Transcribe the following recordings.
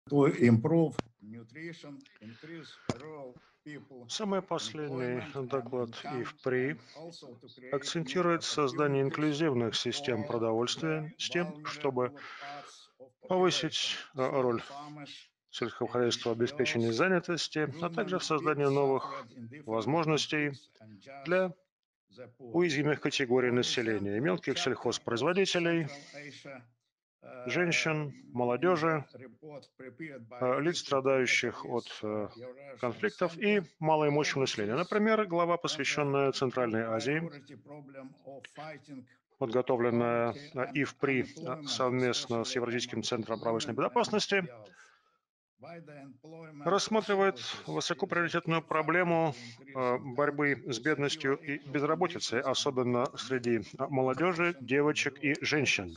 Самый последний доклад ИФПРИ акцентирует создание инклюзивных систем продовольствия с тем, чтобы повысить роль сельского хозяйства в обеспечении занятости, а также в создании новых возможностей для уязвимых категорий населения, мелких сельхозпроизводителей, женщин, молодежи, лиц, страдающих от конфликтов и малоимущего населения. Например, глава, посвященная Центральной Азии, подготовленная ИФПРИ совместно с Евразийским центром промышленной безопасности, рассматривает высокоприоритетную проблему борьбы с бедностью и безработицей, особенно среди молодежи, девочек и женщин.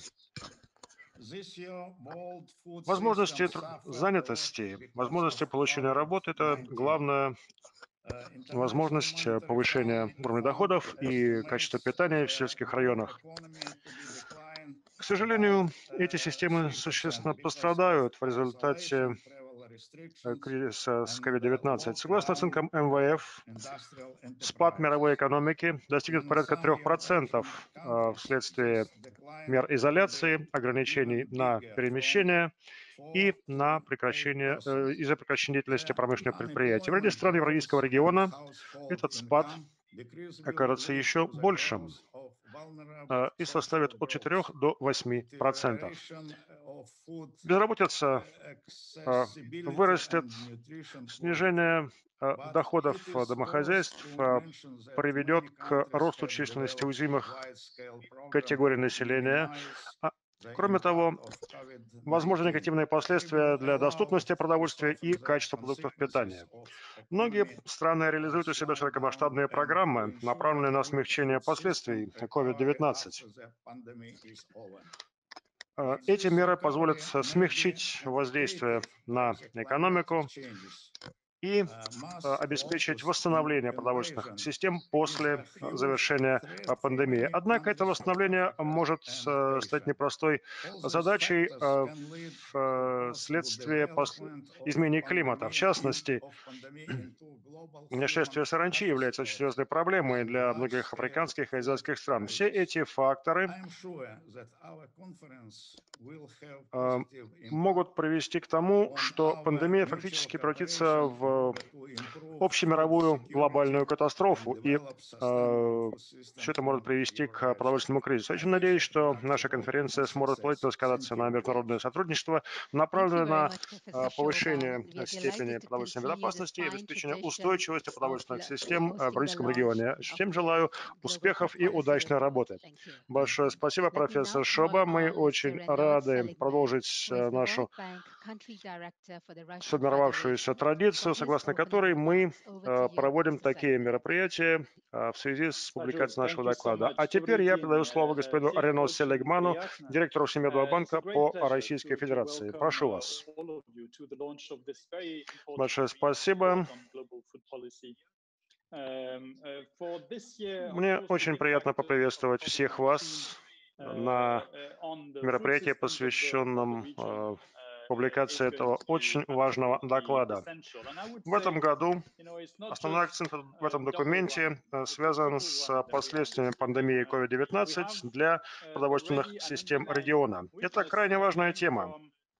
Возможности занятости, возможности получения работы – это главная возможность повышения уровня доходов и качества питания в сельских районах. К сожалению, эти системы существенно пострадают в результате кризиса с COVID-19. Согласно оценкам МВФ, спад мировой экономики достигнет порядка 3% вследствие мер изоляции, ограничений на перемещение и на из-за прекращения деятельности промышленных предприятий. В ряде стран Евразийского региона этот спад окажется еще большим и составит от 4 до 8%. Безработица вырастет, снижение доходов домохозяйств приведет к росту численности уязвимых категорий населения. Кроме того, возможны негативные последствия для доступности продовольствия и качества продуктов питания. Многие страны реализуют у себя широкомасштабные программы, направленные на смягчение последствий COVID-19. Эти меры позволят смягчить воздействие на экономику и обеспечить восстановление продовольственных систем после завершения пандемии. Однако это восстановление может стать непростой задачей вследствие изменений климата. В частности, нашествие саранчи является очень серьезной проблемой для многих африканских и азиатских стран. Все эти факторы могут привести к тому, что пандемия фактически превратится в общемировую глобальную катастрофу, и все это может привести к продовольственному кризису. Я очень надеюсь, что наша конференция сможет положительно сказаться на международное сотрудничество, направленное на повышение степени продовольственной безопасности и обеспечение устойчивости продовольственных систем в Евразийском регионе. Всем желаю успехов и удачной работы. Большое спасибо, профессор Шоба. Мы очень рады продолжить нашу сформировавшуюся традицию, согласно которой мы проводим такие мероприятия в связи с публикацией нашего доклада. А теперь я передаю слово господину Рено Селегману, директору Всемирного банка по Российской Федерации. Прошу вас. Большое спасибо. Мне очень приятно поприветствовать всех вас на мероприятии, посвященном публикации этого очень важного доклада. В этом году основной акцент в этом документе связан с последствиями пандемии COVID-19 для продовольственных систем региона. Это крайне важная тема.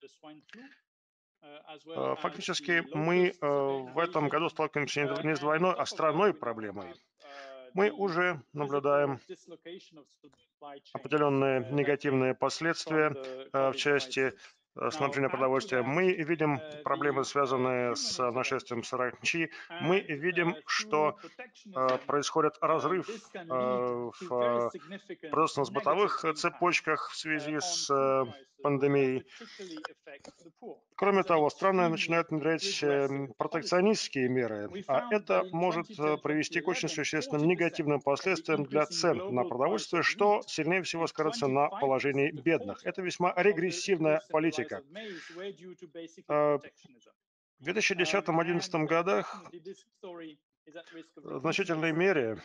Фактически мы в этом году сталкиваемся не с двойной, а с тройной проблемой. Мы уже наблюдаем определенные негативные последствия в части снабжения продовольствием. Мы видим проблемы, связанные с нашествием саранчи. Мы видим, что происходит разрыв в производственно-бытовых цепочках в связи с пандемией. Кроме того, страны начинают внедрять протекционистские меры, а это может привести к очень существенным негативным последствиям для цен на продовольствие, что сильнее всего скажется на положении бедных. Это весьма регрессивная политика. В 2010-2011 годах в значительной мере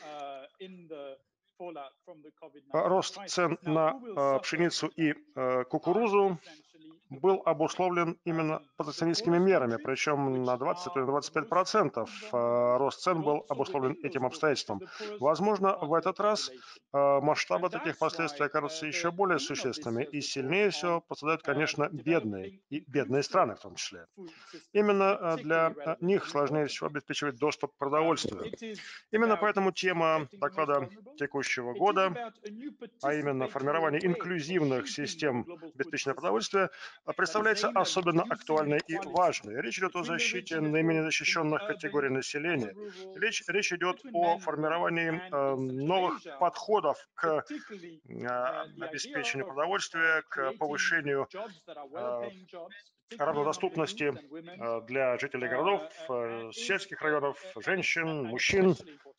рост цен на пшеницу и кукурузу был обусловлен именно протекционистскими мерами, причем на 20-25% рост цен был обусловлен этим обстоятельством. Возможно, в этот раз масштабы таких последствий окажутся еще более существенными, и сильнее всего пострадают, конечно, бедные, и бедные страны в том числе. Именно для них сложнее всего обеспечивать доступ к продовольствию. Именно поэтому тема доклада текущего года, а именно формирование инклюзивных систем обеспечения продовольствия, представляется особенно актуальной и важной. Речь идет о защите наименее защищенных категорий населения. Речь идет о формировании новых подходов к обеспечению продовольствия, к повышению равнодоступности для жителей городов, сельских районов, женщин, мужчин.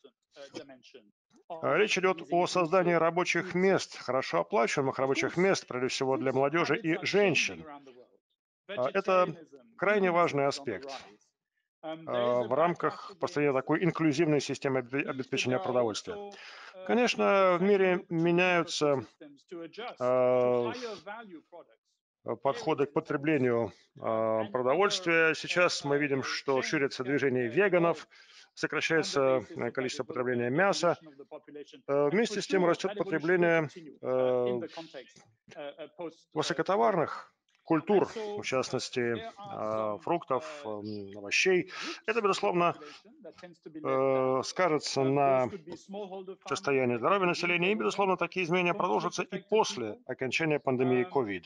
Речь идет о создании рабочих мест, хорошо оплачиваемых рабочих мест, прежде всего для молодежи и женщин. Это крайне важный аспект в рамках построения такой инклюзивной системы обеспечения продовольствия. Конечно, в мире меняются подходы к потреблению продовольствия. Сейчас мы видим, что ширится движение веганов, сокращается количество потребления мяса. Вместе с тем растет потребление высокотоварных культур, в частности, фруктов, овощей. Это, безусловно, скажется на состоянии здоровья населения, и, безусловно, такие изменения продолжатся и после окончания пандемии COVID.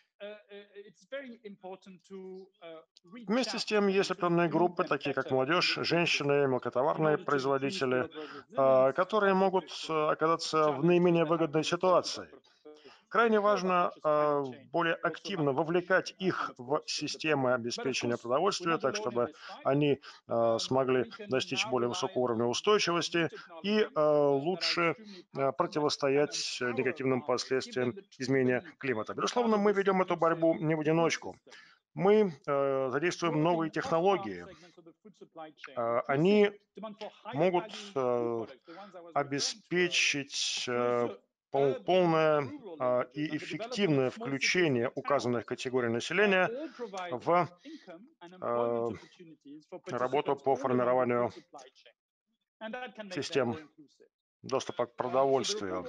Вместе с тем, есть определенные группы, такие как молодежь, женщины, мелкотоварные производители, которые могут оказаться в наименее выгодной ситуации. Крайне важно более активно вовлекать их в системы обеспечения продовольствия, так чтобы они смогли достичь более высокого уровня устойчивости и лучше противостоять негативным последствиям изменения климата. Безусловно, мы ведем эту борьбу не в одиночку. Мы задействуем новые технологии. Они могут обеспечить полное и эффективное включение указанных категорий населения в работу по формированию систем доступа к продовольствию.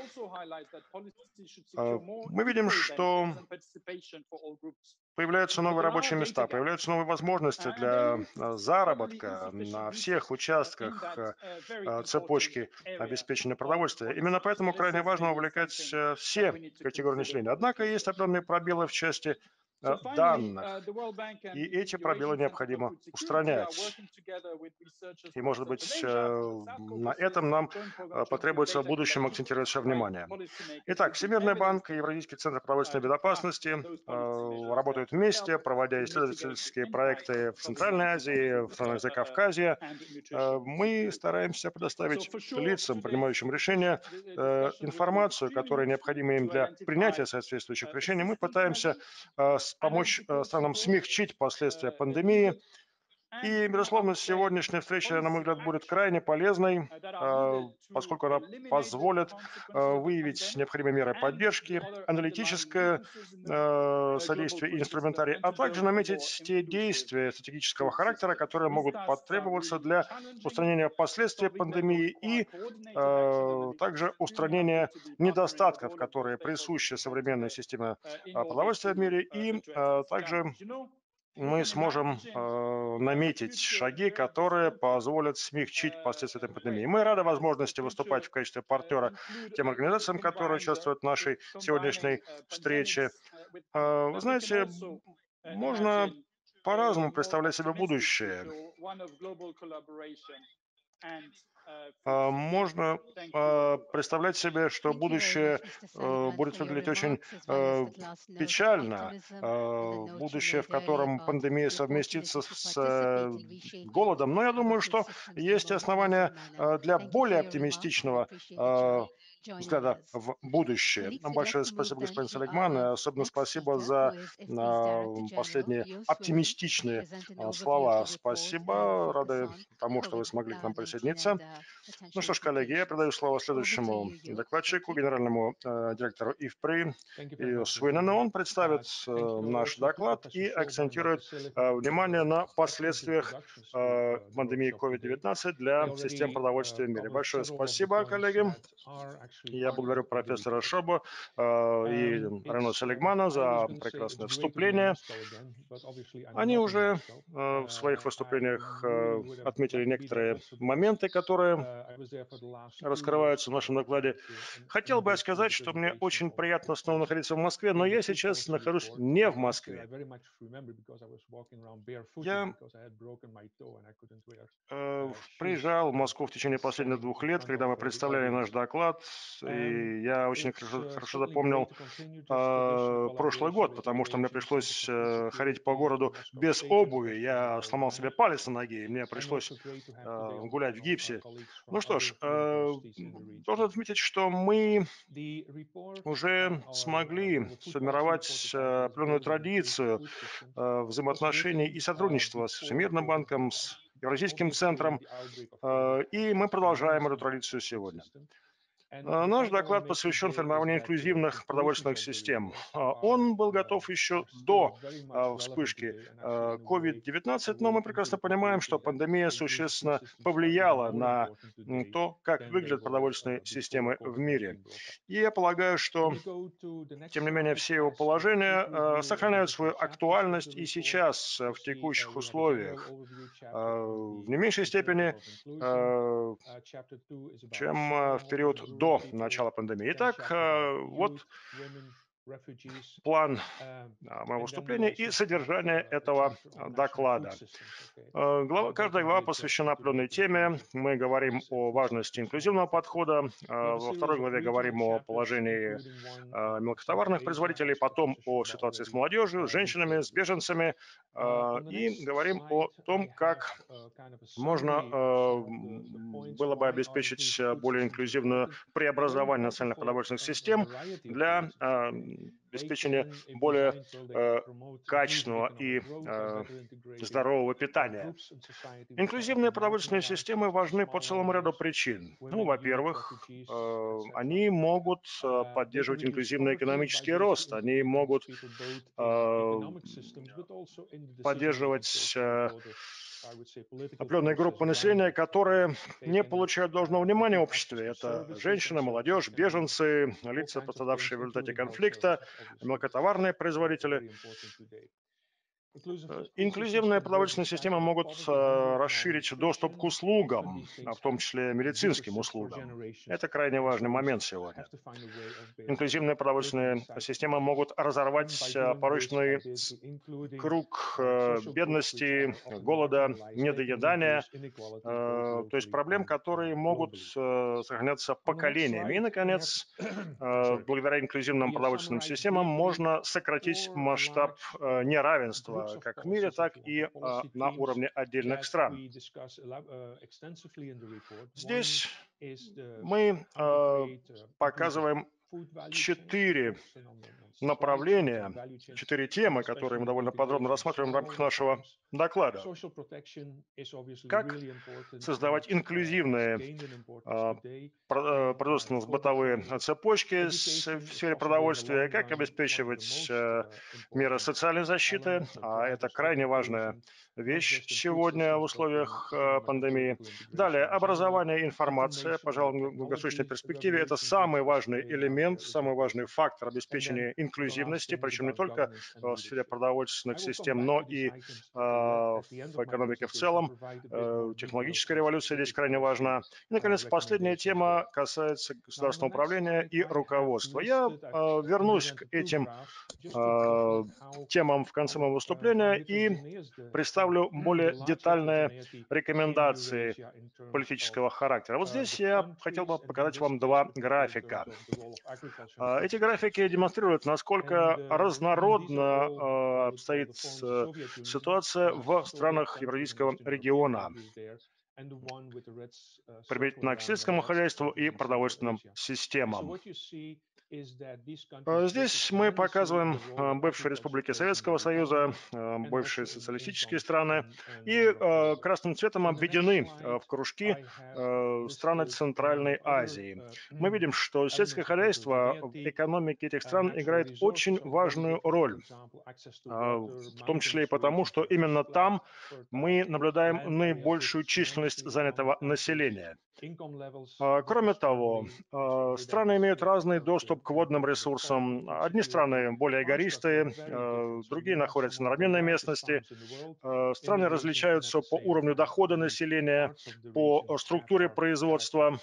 Мы видим, что появляются новые рабочие места, появляются новые возможности для заработка на всех участках цепочки обеспечения продовольствия. Именно поэтому крайне важно увлекать все категории населения. Однако есть определенные пробелы в части данных, и эти пробелы необходимо устранять. И, может быть, на этом нам потребуется в будущем акцентировать все внимание. Итак, Всемирный банк и Евразийский центр продовольственной безопасности работают вместе, проводя исследовательские проекты в Центральной Азии, в странах Закавказья. Мы стараемся предоставить лицам, принимающим решения, информацию, которая необходима им для принятия соответствующих решений. Мы пытаемся помочь странам смягчить последствия пандемии. И, безусловно, сегодняшняя встреча, на мой взгляд, будет крайне полезной, поскольку она позволит выявить необходимые меры поддержки, аналитическое содействие и инструментарий, а также наметить те действия стратегического характера, которые могут потребоваться для устранения последствий пандемии и также устранения недостатков, которые присущи современной системе продовольствия в мире, и также мы сможем наметить шаги, которые позволят смягчить последствия этой пандемии. Мы рады возможности выступать в качестве партнера тем организациям, которые участвуют в нашей сегодняшней встрече. Вы знаете, можно по-разному представлять себе будущее. Можно представлять себе, что будущее будет выглядеть очень печально, будущее, в котором пандемия совместится с голодом. Но я думаю, что есть основания для более оптимистичного взгляда в будущее. Большое спасибо, господин Селигман, и особенно спасибо за последние оптимистичные слова. Спасибо, рады тому, что вы смогли к нам присоединиться. Ну что ж, коллеги, я передаю слово следующему докладчику, генеральному директору ИФПРИ Суинену. Он представит наш доклад и акцентирует внимание на последствиях пандемии COVID-19 для систем продовольствия в мире. Большое спасибо, коллеги. Я благодарю профессора Шобу и Рено Селигмана за прекрасное вступление. Они уже в своих выступлениях отметили некоторые моменты, которые раскрываются в нашем докладе. Хотел бы я сказать, что мне очень приятно снова находиться в Москве, но я сейчас нахожусь не в Москве. Я приезжал в Москву в течение последних 2 лет, когда мы представляли наш доклад, и я очень хорошо запомнил прошлый год, потому что мне пришлось ходить по городу без обуви. Я сломал себе палец на ноге, и мне пришлось гулять в гипсе. Ну что ж, должен отметить, что мы уже смогли сформировать определенную традицию взаимоотношений и сотрудничества с Всемирным банком, с Евразийским центром, и мы продолжаем эту традицию сегодня. Наш доклад посвящен формированию инклюзивных продовольственных систем. Он был готов еще до вспышки COVID-19, но мы прекрасно понимаем, что пандемия существенно повлияла на то, как выглядят продовольственные системы в мире. И я полагаю, что, тем не менее, все его положения сохраняют свою актуальность и сейчас, в текущих условиях, в не меньшей степени, чем в период до начала пандемии. Итак, вот план моего выступления и содержание этого доклада. Каждая глава посвящена определенной теме. Мы говорим о важности инклюзивного подхода. Во второй главе говорим о положении мелкотоварных производителей, потом о ситуации с молодежью, с женщинами, с беженцами. И говорим о том, как можно было бы обеспечить более инклюзивное преобразование национальных продовольственных систем для обеспечения более качественного и здорового питания. Инклюзивные продовольственные системы важны по целому ряду причин. Ну, во-первых, они могут поддерживать инклюзивный экономический рост, они могут поддерживать определенные группы населения, которые не получают должного внимания в обществе. Это женщины, молодежь, беженцы, лица, пострадавшие в результате конфликта, мелкотоварные производители. Инклюзивные продовольственные системы могут расширить доступ к услугам, в том числе медицинским услугам. Это крайне важный момент сегодня. Инклюзивные продовольственные системы могут разорвать порочный круг бедности, голода, недоедания, то есть проблем, которые могут сохраняться поколениями. И, наконец, благодаря инклюзивным продовольственным системам можно сократить масштаб неравенства как в мире, так и на уровне отдельных стран. Здесь мы показываем 4 направления, 4 темы, которые мы довольно подробно рассматриваем в рамках нашего доклада. Как создавать инклюзивные производственно-бытовые цепочки в сфере продовольствия, как обеспечивать меры социальной защиты, а это крайне важная вещь сегодня в условиях пандемии. Далее, образование и информация, пожалуй, в долгосрочной перспективе, это самый важный элемент, самый важный фактор обеспечения инклюзивности, причем не только в сфере продовольственных систем, но и в экономике в целом. Технологическая революция здесь крайне важна. И, наконец, последняя тема касается государственного управления и руководства. Я вернусь к этим темам в конце моего выступления и представлю более детальные рекомендации политического характера. Вот здесь я хотел бы показать вам 2 графика. Эти графики демонстрируют, насколько разнородно обстоит ситуация в странах Евразийского региона. применительно к сельскому хозяйству и продовольственным системам. Здесь мы показываем бывшие республики Советского Союза, бывшие социалистические страны, и красным цветом обведены в кружки страны Центральной Азии. Мы видим, что сельское хозяйство в экономике этих стран играет очень важную роль, в том числе и потому, что именно там мы наблюдаем наибольшую численность занятого населения. Кроме того, страны имеют разный доступ к водным ресурсам. Одни страны более гористые, другие находятся на равнинной местности. Страны различаются по уровню дохода населения, по структуре производства.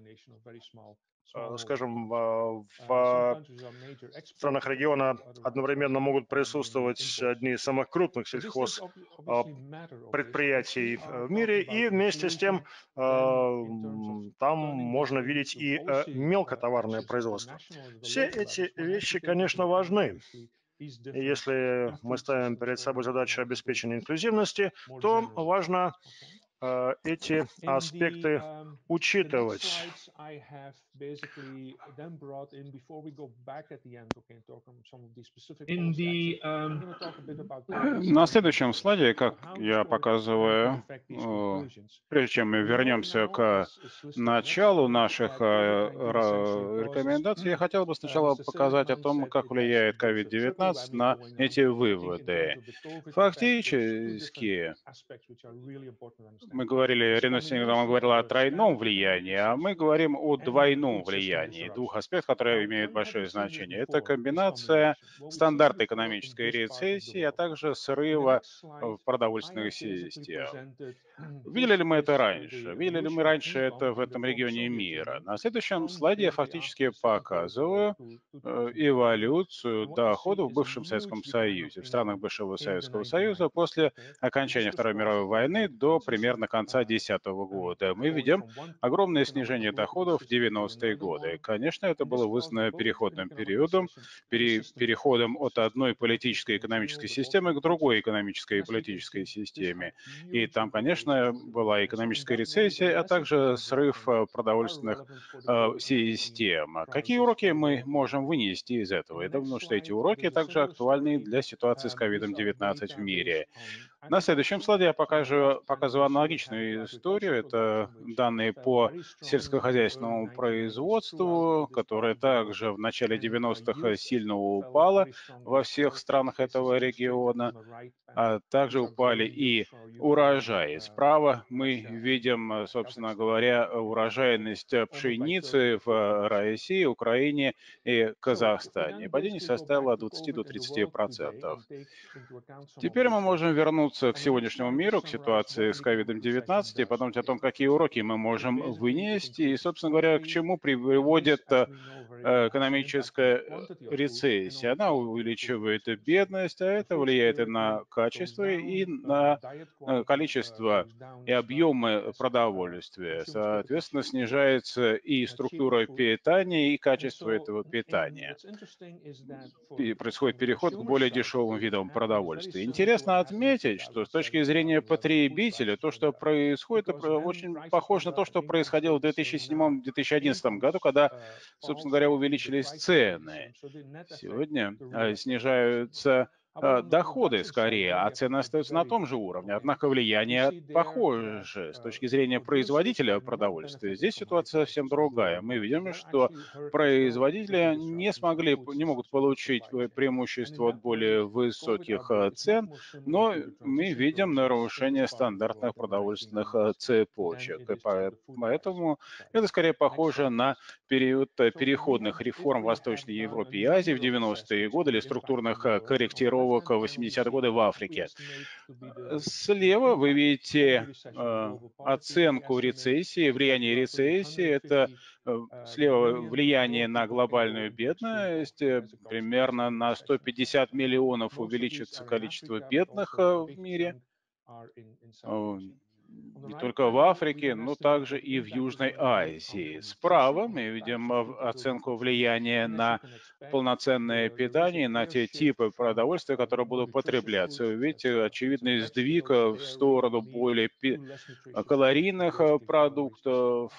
Скажем, в странах региона одновременно могут присутствовать одни из самых крупных сельхозпредприятий в мире, и вместе с тем там можно видеть и мелкотоварное производство. Все эти вещи, конечно, важны. И если мы ставим перед собой задачу обеспечения инклюзивности, то важно эти аспекты учитывать. На следующем слайде, как я показываю, прежде чем мы вернемся к началу наших рекомендаций, я хотел бы сначала показать о том, как влияет COVID-19 на эти выводы. Фактически, мы говорили, Рина Синглдон говорила о тройном влиянии, а мы говорим о двойном влиянии, двух аспектах, которые имеют большое значение. Это комбинация стандарта экономической рецессии, а также срыва в продовольственных систем. Видели ли мы это раньше? Видели ли мы раньше это в этом регионе мира? На следующем слайде я фактически показываю эволюцию доходов в бывшем Советском Союзе, в странах бывшего Советского Союза после окончания Второй мировой войны до примерно конца 2010 года. Мы видим огромное снижение доходов в 90-е годы. Конечно, это было вызвано переходным периодом, переходом от одной политической и экономической системы к другой экономической и политической системе. И там, конечно, была экономическая рецессия, а также срыв продовольственных систем. Какие уроки мы можем вынести из этого? Я думаю, что эти уроки также актуальны для ситуации с COVID-19 в мире. На следующем слайде я показываю аналогичную историю. Это данные по сельскохозяйственному производству, которое также в начале 90-х сильно упало во всех странах этого региона. А также упали и урожаи. Справа мы видим, собственно говоря, урожайность пшеницы в России, Украине и Казахстане. Падение составило от 20 до 30%. Теперь мы можем вернуться к сегодняшнему миру, к ситуации с COVID-19 и подумать о том, какие уроки мы можем вынести и, собственно говоря, к чему приводит экономическая рецессия. Она увеличивает бедность, а это влияет и на качество, и на количество и объемы продовольствия. Соответственно, снижается и структура питания, и качество этого питания. И происходит переход к более дешевым видам продовольствия. Интересно отметить, что с точки зрения потребителя, то, что происходит, очень похоже на то, что происходило в 2007-2011 году, когда, собственно говоря, увеличились цены. Сегодня снижаются доходы скорее, а цены остаются на том же уровне. Однако влияние похоже с точки зрения производителя продовольствия. Здесь ситуация совсем другая. Мы видим, что производители не могут получить преимущество от более высоких цен, но мы видим нарушение стандартных продовольственных цепочек. И поэтому это скорее похоже на период переходных реформ в Восточной Европе и Азии в 90-е годы или структурных корректировок в 80-е годы в Африке. Слева вы видите оценку рецессии, влияние рецессии. Это слева влияние на глобальную бедность. Примерно на 150 миллионов увеличится количество бедных в мире. не только в Африке, но также и в Южной Азии. Справа мы видим оценку влияния на полноценное питание, на те типы продовольствия, которые будут потребляться. Вы видите очевидный сдвиг в сторону более калорийных продуктов,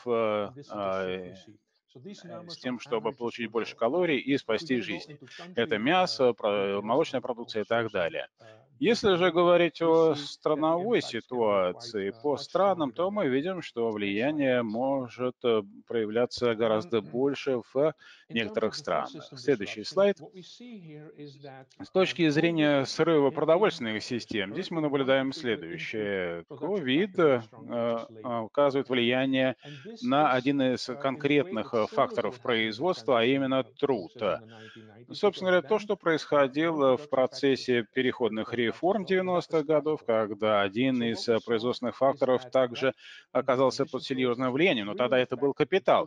с тем, чтобы получить больше калорий и спасти жизни. Это мясо, молочная продукция и так далее. Если же говорить о страновой ситуации по странам, то мы видим, что влияние может проявляться гораздо больше в некоторых странах. Следующий слайд. С точки зрения срыва продовольственных систем, здесь мы наблюдаем следующее. Ковид оказывает влияние на один из конкретных факторов производства, а именно труд. Собственно говоря, то, что происходило в процессе переходных реформ 90-х годов, когда один из производственных факторов также оказался под серьезным влиянием, но тогда это был капитал.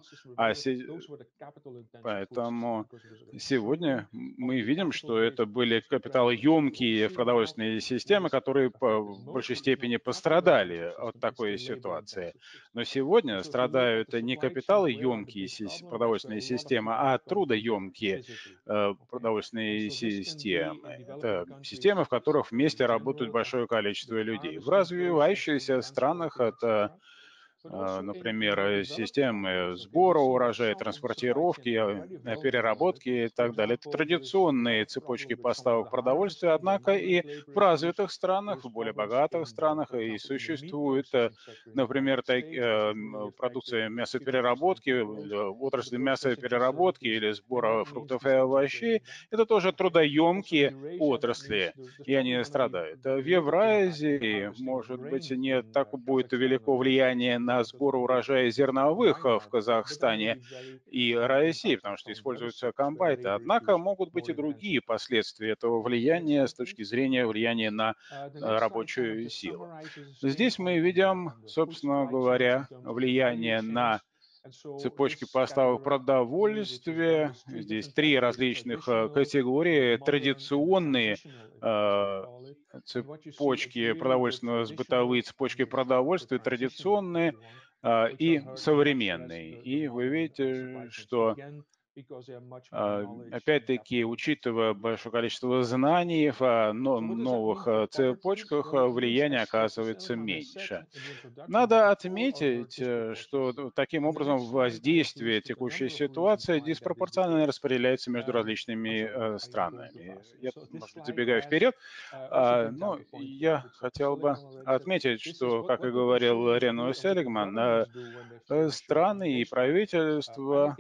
Поэтому сегодня мы видим, что это были капиталоемкие продовольственные системы, которые в большей степени пострадали от такой ситуации. Но сегодня страдают не капиталоемкие продовольственные системы, а трудоемкие продовольственные системы. Это системы, в которых вместе работают большое количество людей. В развивающихся странах это, например, системы сбора урожая, транспортировки, переработки и так далее. Это традиционные цепочки поставок продовольствия, однако и в развитых странах, в более богатых странах и существует, например, продукция мясопереработки, отрасли мясопереработки или сбора фруктов и овощей. Это тоже трудоемкие отрасли, и они страдают. В Евразии, может быть, не так будет велико влияние на сбор урожая зерновых в Казахстане и России, потому что используются комбайны. Однако могут быть и другие последствия этого влияния с точки зрения влияния на рабочую силу. Здесь мы видим, собственно говоря, влияние на цепочки поставок продовольствия. Здесь три различных категории. Традиционные цепочки продовольственного, бытовые цепочки продовольствия, традиционные и современные. И вы видите, что опять-таки, учитывая большое количество знаний в новых цепочках, влияние оказывается меньше. Надо отметить, что таким образом воздействие текущей ситуации диспропорционально распределяется между различными странами. Я, может быть, забегаю вперед, но я хотел бы отметить, что, как и говорил Рено Селигман, страны и правительства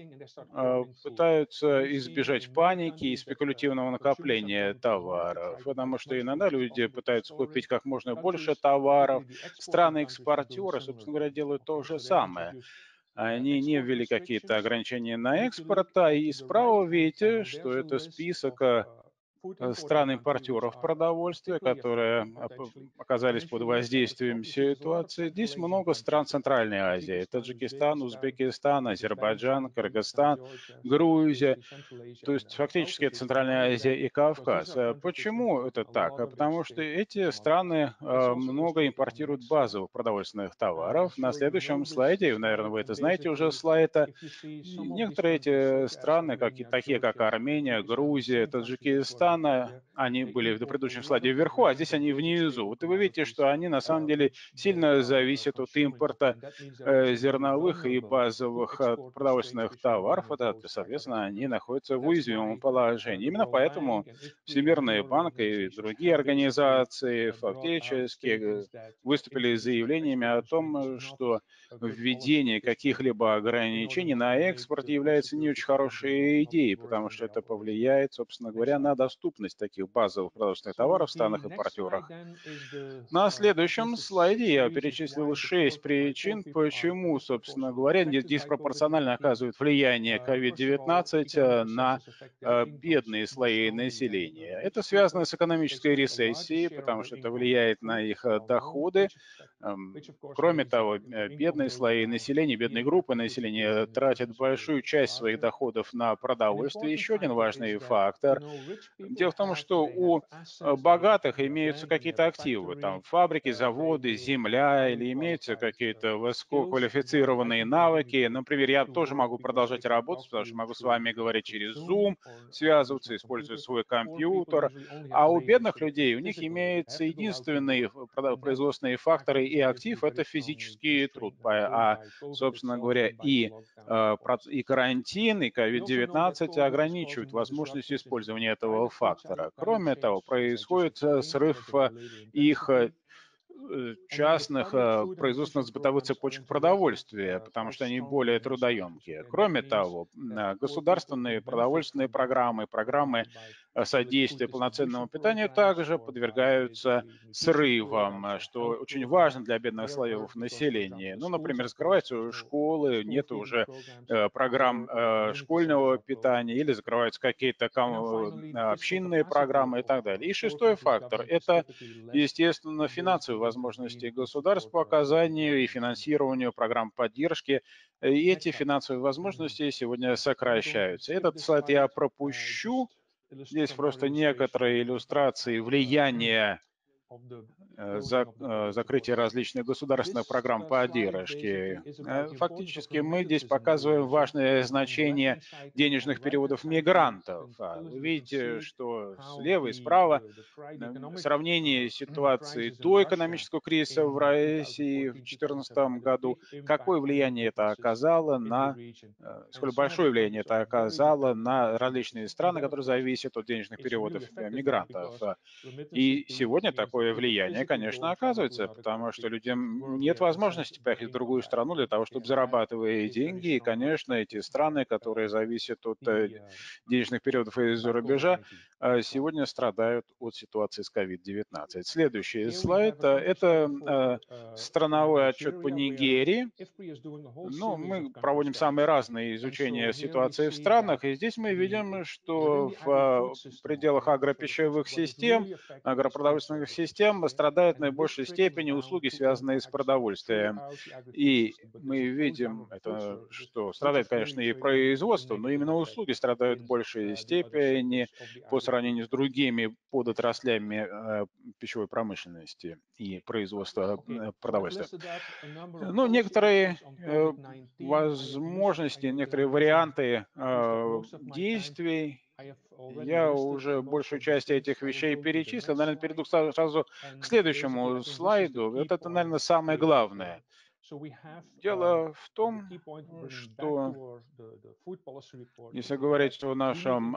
пытаются избежать паники и спекулятивного накопления товаров, потому что иногда люди пытаются купить как можно больше товаров. Страны-экспортеры, собственно говоря, делают то же самое. Они не ввели какие-то ограничения на экспорт, и справа видите, что это список стран-импортеров продовольствия, которые оказались под воздействием ситуации. Здесь много стран Центральной Азии. Таджикистан, Узбекистан, Азербайджан, Кыргызстан, Грузия. То есть фактически это Центральная Азия и Кавказ. Почему это так? Потому что эти страны много импортируют базовых продовольственных товаров. На следующем слайде, наверное, вы это знаете уже, слайд, некоторые эти страны, такие как Армения, Грузия, Таджикистан, они были в предыдущем слайде вверху, а здесь они внизу. Вот и вы видите, что они на самом деле сильно зависят от импорта зерновых и базовых продовольственных товаров. Соответственно, они находятся в уязвимом положении. Именно поэтому Всемирный банк и другие организации фактически выступили с заявлениями о том, что введение каких-либо ограничений на экспорт является не очень хорошей идеей, потому что это повлияет, собственно говоря, на доступность таких базовых продовольственных товаров в странах-импортерах. На следующем слайде я перечислил 6 причин, почему, собственно говоря, диспропорционально оказывает влияние COVID-19 на бедные слои населения. Это связано с экономической рецессией, потому что это влияет на их доходы. Кроме того, бедные слои населения, бедные группы населения тратят большую часть своих доходов на продовольствие. Еще один важный фактор – Дело в том, что у богатых имеются какие-то активы, там фабрики, заводы, земля, или имеются какие-то высококвалифицированные навыки. Например, я тоже могу продолжать работать, потому что могу с вами говорить через Zoom, связываться, использовать свой компьютер. А у бедных людей, у них имеется единственный производственные факторы и актив — это физический труд. Собственно говоря, и карантин, и COVID-19 ограничивают возможность использования этого фактора. Кроме того, происходит срыв их частных производственных бытовых цепочек продовольствия, потому что они более трудоемкие. Кроме того, государственные продовольственные программы, программы содействия полноценному питанию также подвергаются срывам, что очень важно для бедных слоев населения. Ну, например, закрываются школы, нет уже программ школьного питания, или закрываются какие-то общинные программы и так далее. И шестой фактор — это, естественно, финансовые возможности государств по оказанию и финансированию программ поддержки. И эти финансовые возможности сегодня сокращаются. Этот слайд я пропущу. Здесь просто некоторые иллюстрации влияния закрытия различных государственных программ поддержки. Фактически мы здесь показываем важное значение денежных переводов мигрантов. Вы видите, что слева и справа сравнение ситуации до экономического кризиса в России в 2014 году, какое влияние это оказало сколь большое влияние это оказало на различные страны, которые зависят от денежных переводов мигрантов. И сегодня такое влияние, конечно, оказывается, потому что людям нет возможности поехать в другую страну для того, чтобы зарабатывать деньги. И, конечно, эти страны, которые зависят от денежных переводов из-за рубежа, сегодня страдают от ситуации с COVID-19. Следующий слайд — это страновой отчет по Нигерии. Ну, мы проводим самые разные изучения ситуации в странах, и здесь мы видим, что в пределах агропищевых систем, агропродовольственных систем страдают в наибольшей степени услуги, связанные с продовольствием. И мы видим, что страдает, конечно, и производство, но именно услуги страдают в большей степени по сравнению с другими подотраслями пищевой промышленности и производства продовольствия. Ну, некоторые возможности, некоторые варианты действий. Я уже большую часть этих вещей перечислил. Наверное, перейду сразу к следующему слайду. Вот это, наверное, самое главное. Дело в том, что если говорить о нашем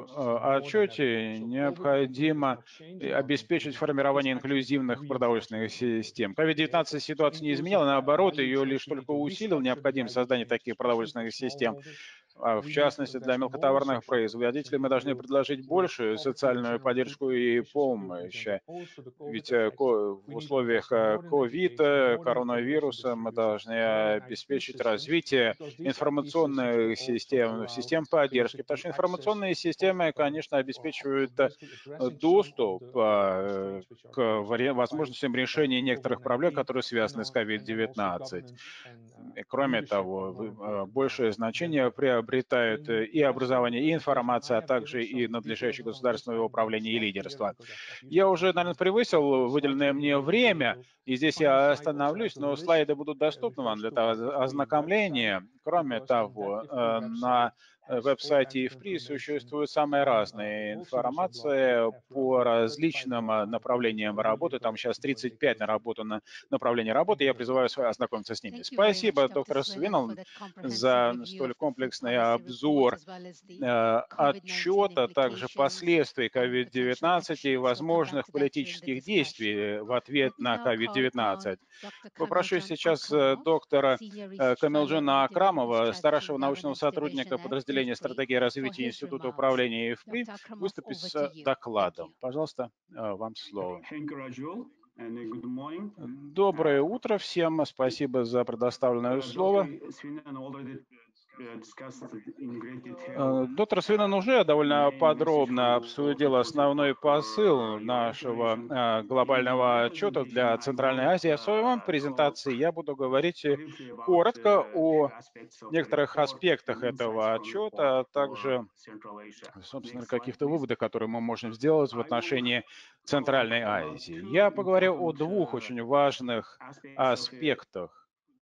отчете, необходимо обеспечить формирование инклюзивных продовольственных систем. COVID-19 ситуацию не изменила, наоборот, ее лишь только усилил необходимость создания таких продовольственных систем. В частности, для мелкотоварных производителей мы должны предложить большую социальную поддержку и помощь. Ведь в условиях ковида, коронавируса мы должны обеспечить развитие информационных систем поддержки, потому что информационные системы, конечно, обеспечивают доступ к возможностям решения некоторых проблем, которые связаны с COVID-19. Кроме того, большее значение приобретают и образование, и информация, а также и надлежащее государственное управление и лидерство. Я уже, наверное, превысил выделенное мне время, и здесь я остановлюсь, но слайды будут доступны вам для ознакомления. Кроме того, на веб-сайте ИФПРИ существует самая разная информация по различным направлениям работы. Там сейчас 35 направлений работы. Я призываю вас ознакомиться с ними. Спасибо, доктор Свинл, за столь комплексный обзор отчета, а также последствий COVID-19 и возможных политических действий в ответ на COVID-19. Попрошу сейчас доктора Камилджона Акрамова, старшего научного сотрудника подразделения стратегии развития Института управления ИФПРИ, выступить с докладом. Пожалуйста, вам слово. Доброе утро всем. Спасибо за предоставленное слово. Доктор Свинен уже довольно подробно обсудил основной посыл нашего глобального отчета для Центральной Азии. В своей презентации я буду говорить коротко о некоторых аспектах этого отчета, а также, собственно, каких-то выводах, которые мы можем сделать в отношении Центральной Азии. Я поговорю о двух очень важных аспектах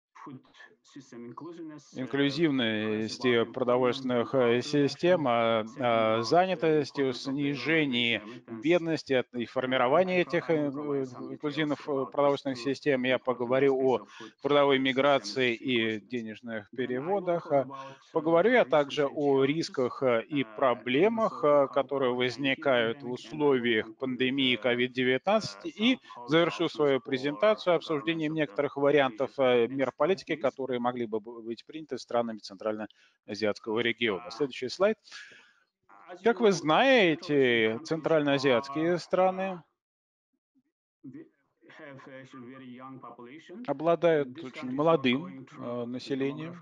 инклюзивности продовольственных систем, занятости, снижении бедности и формировании этих инклюзивных продовольственных систем. Я поговорю о трудовой миграции и денежных переводах. Поговорю я также о рисках и проблемах, которые возникают в условиях пандемии COVID-19, и завершу свою презентацию обсуждением некоторых вариантов мер политики, которые могли бы быть приняты странами Центральноазиатского региона. Следующий слайд. Как вы знаете, центральноазиатские страны обладают очень молодым населением.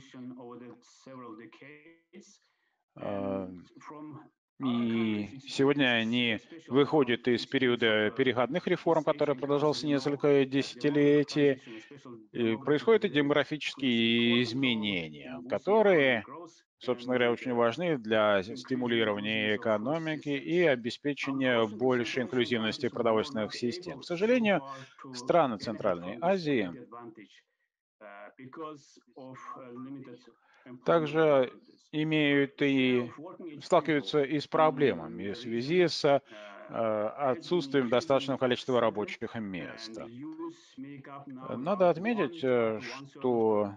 И сегодня они выходят из периода переходных реформ, который продолжался несколько десятилетий. И происходят и демографические изменения, которые, собственно говоря, очень важны для стимулирования экономики и обеспечения большей инклюзивности продовольственных систем. К сожалению, страны Центральной Азии также имеют и сталкиваются и с проблемами в связи с отсутствием достаточного количества рабочих мест. Надо отметить, что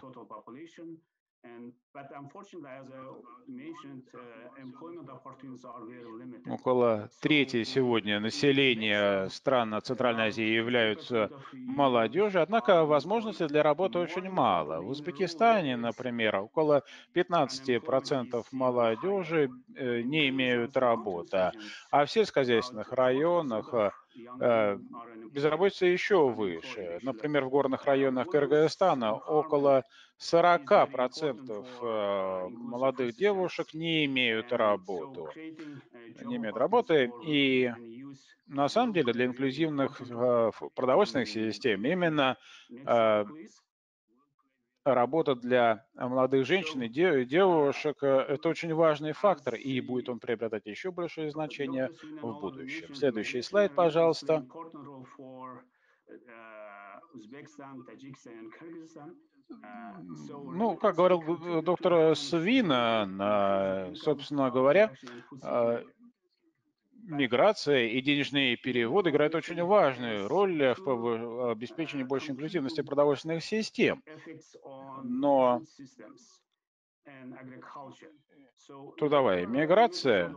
около трети сегодня населения стран Центральной Азии являются молодежью, однако возможностей для работы очень мало. В Узбекистане, например, около 15% молодежи не имеют работы, а в сельскохозяйственных районах безработица еще выше. Например, в горных районах Кыргызстана около 40% молодых девушек не имеют работу. И на самом деле для инклюзивных продовольственных систем именно работа для молодых женщин и девушек – это очень важный фактор, и будет он приобретать еще большее значение в будущем. Следующий слайд, пожалуйста. Ну, как говорил доктор Свинен, собственно говоря, миграция и денежные переводы играют очень важную роль в обеспечении большей инклюзивности продовольственных систем. Но трудовая миграция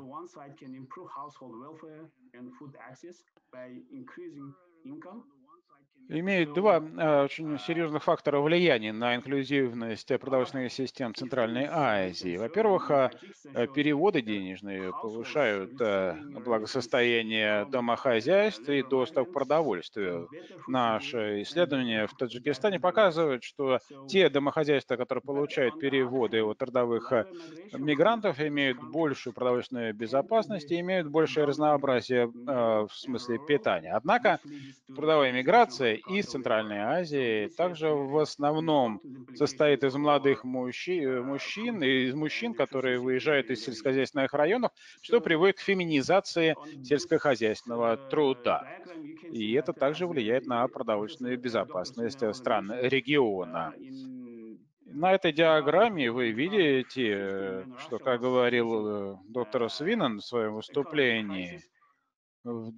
имеет два очень серьезных фактора влияния на инклюзивность продовольственных систем Центральной Азии. Во-первых, переводы денежные повышают благосостояние домохозяйств и доступ к продовольствию. Наши исследования в Таджикистане показывают, что те домохозяйства, которые получают переводы от трудовых мигрантов, имеют большую продовольственную безопасность и имеют большее разнообразие в смысле питания. Однако трудовая миграция из Центральной Азии также в основном состоит из молодых мужчин и из мужчин, которые выезжают из сельскохозяйственных районов, что приводит к феминизации сельскохозяйственного труда. И это также влияет на продовольственную безопасность стран региона. На этой диаграмме вы видите, что, как говорил доктор Свинен в своем выступлении, в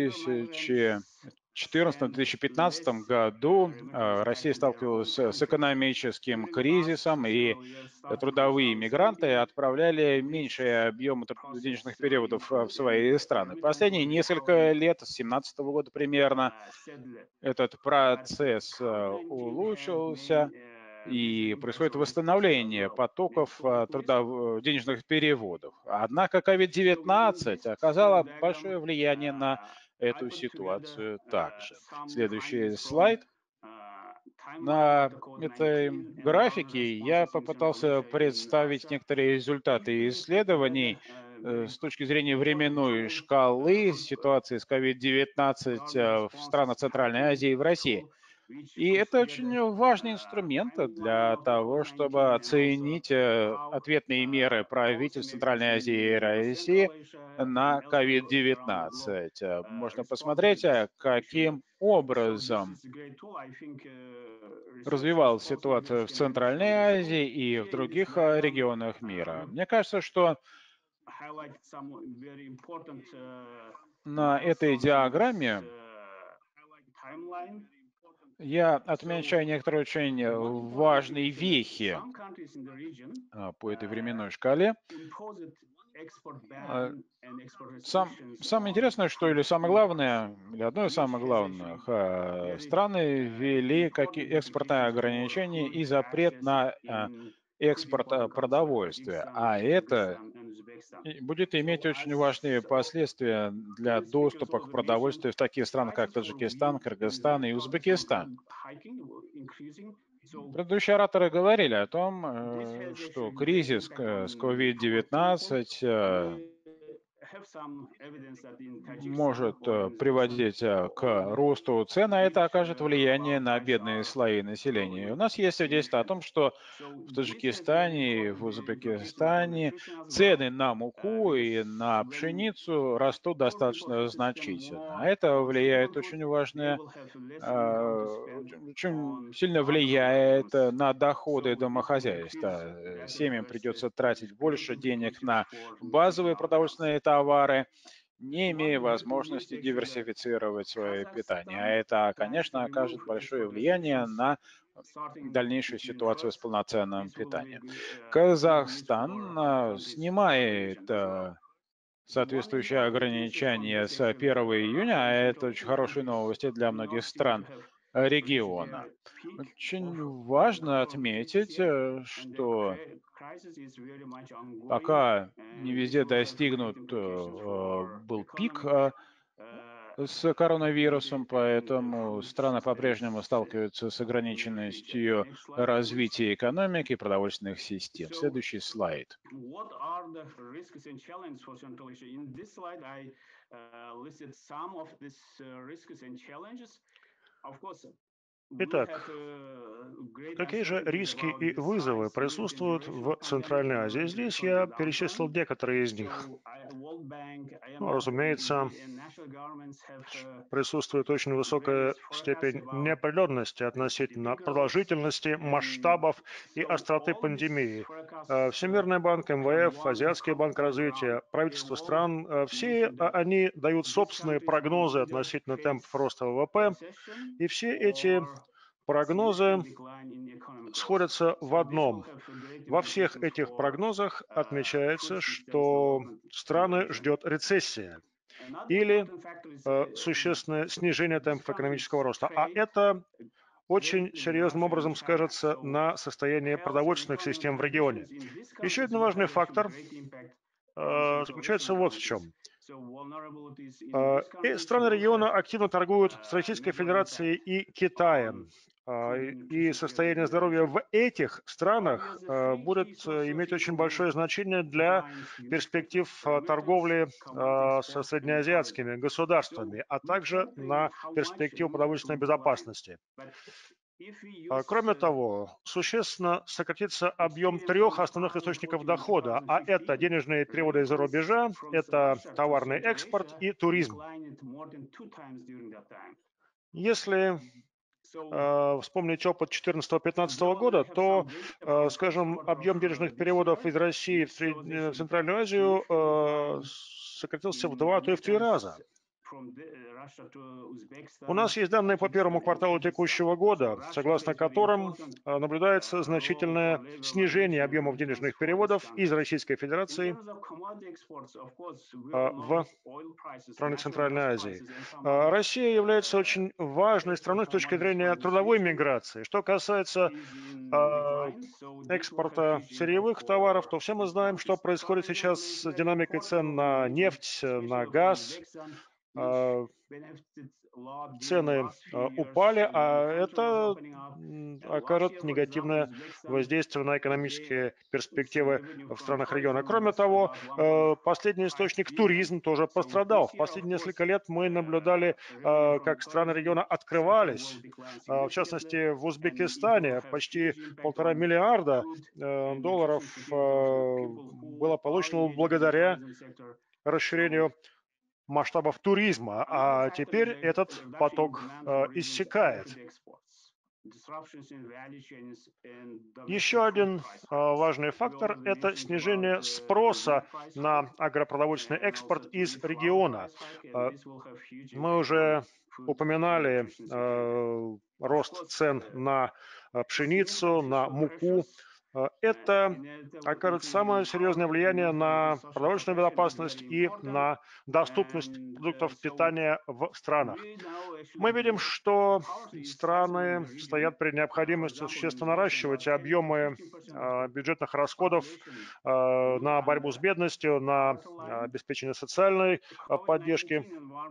2014-2015 году Россия сталкивалась с экономическим кризисом, и трудовые мигранты отправляли меньший объем денежных переводов в свои страны. Последние несколько лет, с 2017 года примерно, этот процесс улучшился, и происходит восстановление потоков денежных переводов. Однако COVID-19 оказала большое влияние на эту ситуацию также. Следующий слайд. На этой графике я попытался представить некоторые результаты исследований с точки зрения временной шкалы ситуации с COVID-19 в странах Центральной Азии и в России. И это очень важный инструмент для того, чтобы оценить ответные меры правительств Центральной Азии и России на COVID-19. Можно посмотреть, каким образом развивалась ситуация в Центральной Азии и в других регионах мира. Мне кажется, что на этой диаграмме я отмечаю некоторые очень важные вехи по этой временной шкале. Самое интересное, что или самое главное, или одно из самых главных, страны ввели экспортные ограничения и запрет на экспорт продовольствия. А это будет иметь очень важные последствия для доступа к продовольствию в таких странах, как Таджикистан, Кыргызстан и Узбекистан. Предыдущие ораторы говорили о том, что кризис с COVID-19 может приводить к росту цен, а это окажет влияние на бедные слои населения. У нас есть свидетельство о том, что в Таджикистане и в Узбекистане цены на муку и на пшеницу растут достаточно значительно. А это влияет очень очень сильно влияет на доходы домохозяйства. Семьям придется тратить больше денег на базовые продовольственные товары, не имея возможности диверсифицировать свое питание. А это, конечно, окажет большое влияние на дальнейшую ситуацию с полноценным питанием. Казахстан снимает соответствующие ограничения с 1 июня, а это очень хорошие новости для многих стран региона. Очень важно отметить, что пока не везде достигнут был пик с коронавирусом, поэтому страны по-прежнему сталкиваются с ограниченностью развития экономики и продовольственных систем. Следующий слайд. Итак, какие же риски и вызовы присутствуют в Центральной Азии? Здесь я перечислил некоторые из них. Разумеется, присутствует очень высокая степень неопределенности относительно продолжительности, масштабов и остроты пандемии. Всемирный банк, МВФ, Азиатский банк развития, правительства стран, все они дают собственные прогнозы относительно темпов роста ВВП, и все эти прогнозы сходятся в одном. Во всех этих прогнозах отмечается, что страны ждет рецессия или существенное снижение темпов экономического роста. А это очень серьезным образом скажется на состоянии продовольственных систем в регионе. Еще один важный фактор заключается вот в чем. Страны региона активно торгуют с Российской Федерацией и Китаем. И состояние здоровья в этих странах будет иметь очень большое значение для перспектив торговли со среднеазиатскими государствами, а также на перспективу продовольственной безопасности. Кроме того, существенно сократится объем трех основных источников дохода, а это денежные переводы из-за рубежа, это товарный экспорт и туризм. Если вспомнить опыт 2014-2015 года, то, скажем, объем денежных переводов из России в Центральную Азию сократился в 2, а то и в 3 раза. У нас есть данные по первому кварталу текущего года, согласно которым наблюдается значительное снижение объемов денежных переводов из Российской Федерации в страны Центральной Азии. Россия является очень важной страной с точки зрения трудовой миграции. Что касается экспорта сырьевых товаров, то все мы знаем, что происходит сейчас с динамикой цен на нефть, на газ. цены упали, а это окажет негативное воздействие на экономические перспективы в странах региона. Кроме того, последний источник туризм тоже пострадал. В последние несколько лет мы наблюдали, как страны региона открывались. В частности, в Узбекистане почти 1,5 миллиарда долларов было получено благодаря расширению масштабов туризма, а теперь этот поток иссякает. Еще один важный фактор – это снижение спроса на агропродовольственный экспорт из региона. Мы уже упоминали рост цен на пшеницу, на муку. Это окажет самое серьезное влияние на продовольственную безопасность и на доступность продуктов питания в странах. Мы видим, что страны стоят перед необходимостью существенно наращивать объемы бюджетных расходов на борьбу с бедностью, на обеспечение социальной поддержки.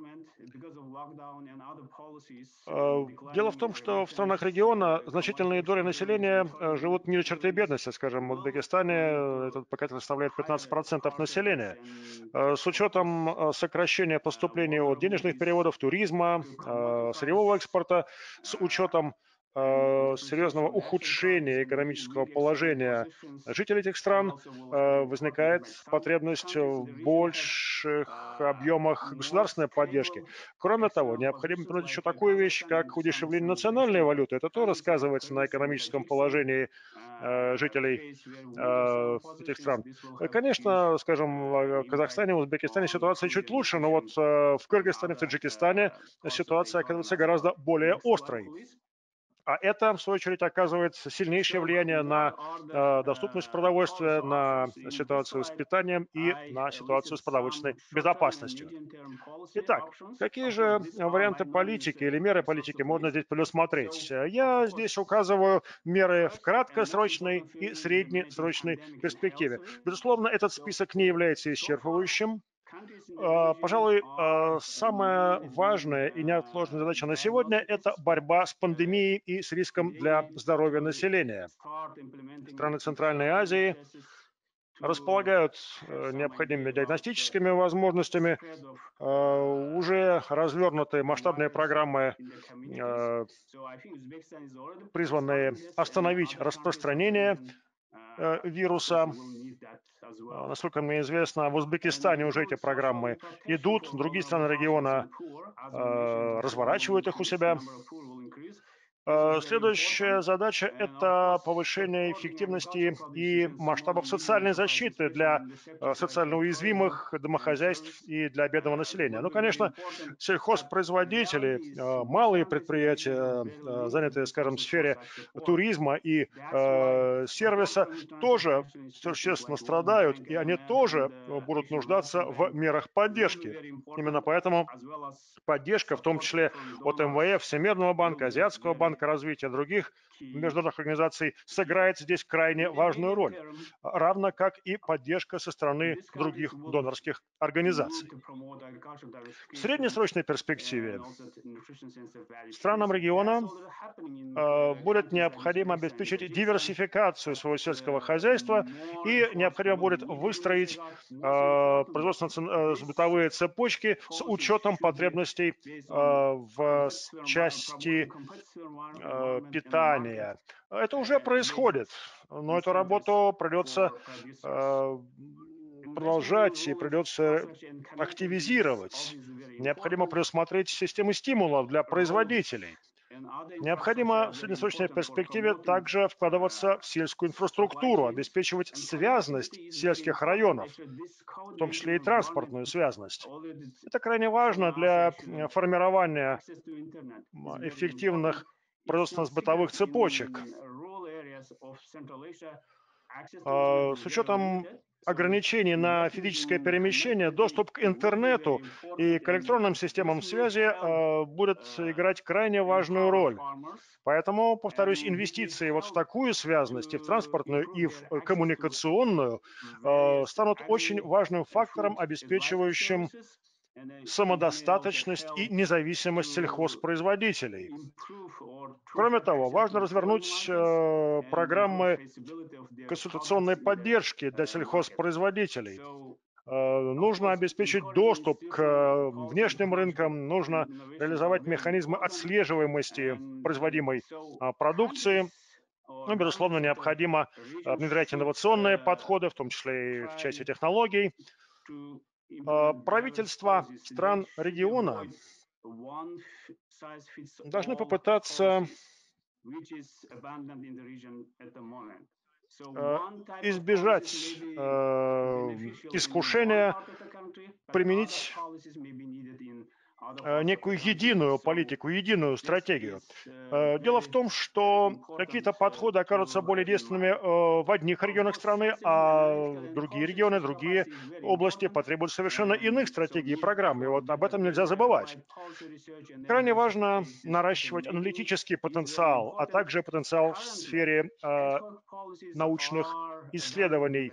Дело в том, что в странах региона значительные доли населения живут ниже черты бедности. Скажем, в Узбекистане этот показатель составляет 15% населения. С учетом сокращения поступлений от денежных переводов, туризма, сырьевого экспорта, с учетом серьезного ухудшения экономического положения жителей этих стран возникает потребность в больших объемах государственной поддержки. Кроме того, необходимо упомянуть еще такую вещь, как удешевление национальной валюты. Это тоже сказывается на экономическом положении жителей этих стран. Конечно, скажем, в Казахстане, в Узбекистане ситуация чуть лучше, но вот в Кыргызстане, в Таджикистане ситуация оказывается гораздо более острой. А это, в свою очередь, оказывает сильнейшее влияние на доступность продовольствия, на ситуацию с питанием и на ситуацию с продовольственной безопасностью. Итак, какие же варианты политики или меры политики можно здесь предусмотреть? Я здесь указываю меры в краткосрочной и среднесрочной перспективе. Безусловно, этот список не является исчерпывающим. Пожалуй, самая важная и неотложная задача на сегодня – это борьба с пандемией и с риском для здоровья населения. Страны Центральной Азии располагают необходимыми диагностическими возможностями, уже развернуты масштабные программы, призванные остановить распространение вируса. Насколько мне известно, в Узбекистане уже эти программы идут, другие страны региона разворачивают их у себя. Следующая задача – это повышение эффективности и масштабов социальной защиты для социально уязвимых домохозяйств и для бедного населения. Ну, конечно, сельхозпроизводители, малые предприятия, занятые, скажем, в сфере туризма и сервиса, тоже существенно страдают, и они тоже будут нуждаться в мерах поддержки. Именно поэтому поддержка, в том числе от МВФ, Всемирного банка, Азиатского банка развития, других международных организаций, сыграет здесь крайне важную роль, равно как и поддержка со стороны других донорских организаций. В среднесрочной перспективе странам региона будет необходимо обеспечить диверсификацию своего сельского хозяйства и необходимо будет выстроить производственно-бытовые цепочки с учетом потребностей в части питания. Это уже происходит, но эту работу придется продолжать и придется активизировать. Необходимо предусмотреть системы стимулов для производителей. Необходимо в среднесрочной перспективе также вкладываться в сельскую инфраструктуру, обеспечивать связность сельских районов, в том числе и транспортную связность. Это крайне важно для формирования эффективных производственно-бытовых цепочек. С учетом ограничений на физическое перемещение, доступ к интернету и к электронным системам связи будет играть крайне важную роль. Поэтому, повторюсь, инвестиции вот в такую связность, и в транспортную, и в коммуникационную, станут очень важным фактором, обеспечивающим самодостаточность и независимость сельхозпроизводителей. Кроме того, важно развернуть программы консультационной поддержки для сельхозпроизводителей. Нужно обеспечить доступ к внешним рынкам, нужно реализовать механизмы отслеживаемости производимой продукции. Ну, безусловно, необходимо внедрять инновационные подходы, в том числе и в части технологий. Правительства стран региона должны попытаться избежать искушения применить некую единую политику, единую стратегию. Дело в том, что какие-то подходы окажутся более действенными в одних регионах страны, а другие регионы, другие области потребуют совершенно иных стратегий и программ. И вот об этом нельзя забывать. Крайне важно наращивать аналитический потенциал, а также потенциал в сфере научных исследований.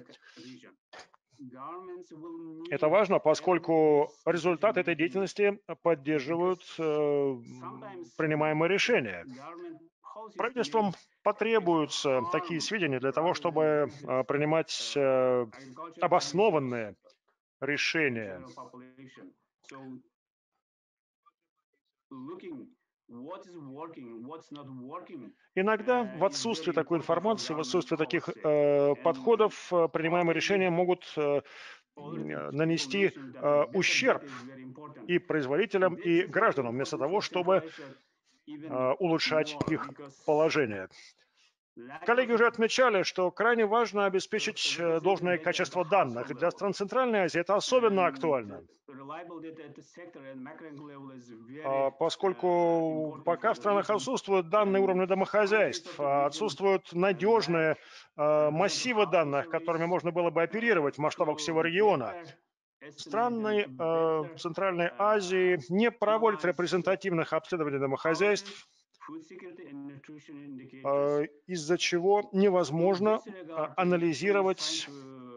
Это важно, поскольку результаты этой деятельности поддерживают принимаемые решения. Правительствам потребуются такие сведения для того, чтобы принимать обоснованные решения. Иногда в отсутствии такой информации, в отсутствии таких подходов, принимаемые решения могут нанести ущерб и производителям, и гражданам, вместо того, чтобы улучшать их положение. Коллеги уже отмечали, что крайне важно обеспечить должное качество данных. И для стран Центральной Азии это особенно актуально, поскольку пока в странах отсутствуют данные уровня домохозяйств, отсутствуют надежные массивы данных, которыми можно было бы оперировать в масштабах всего региона. Страны Центральной Азии не проводят репрезентативных обследований домохозяйств, из-за чего невозможно анализировать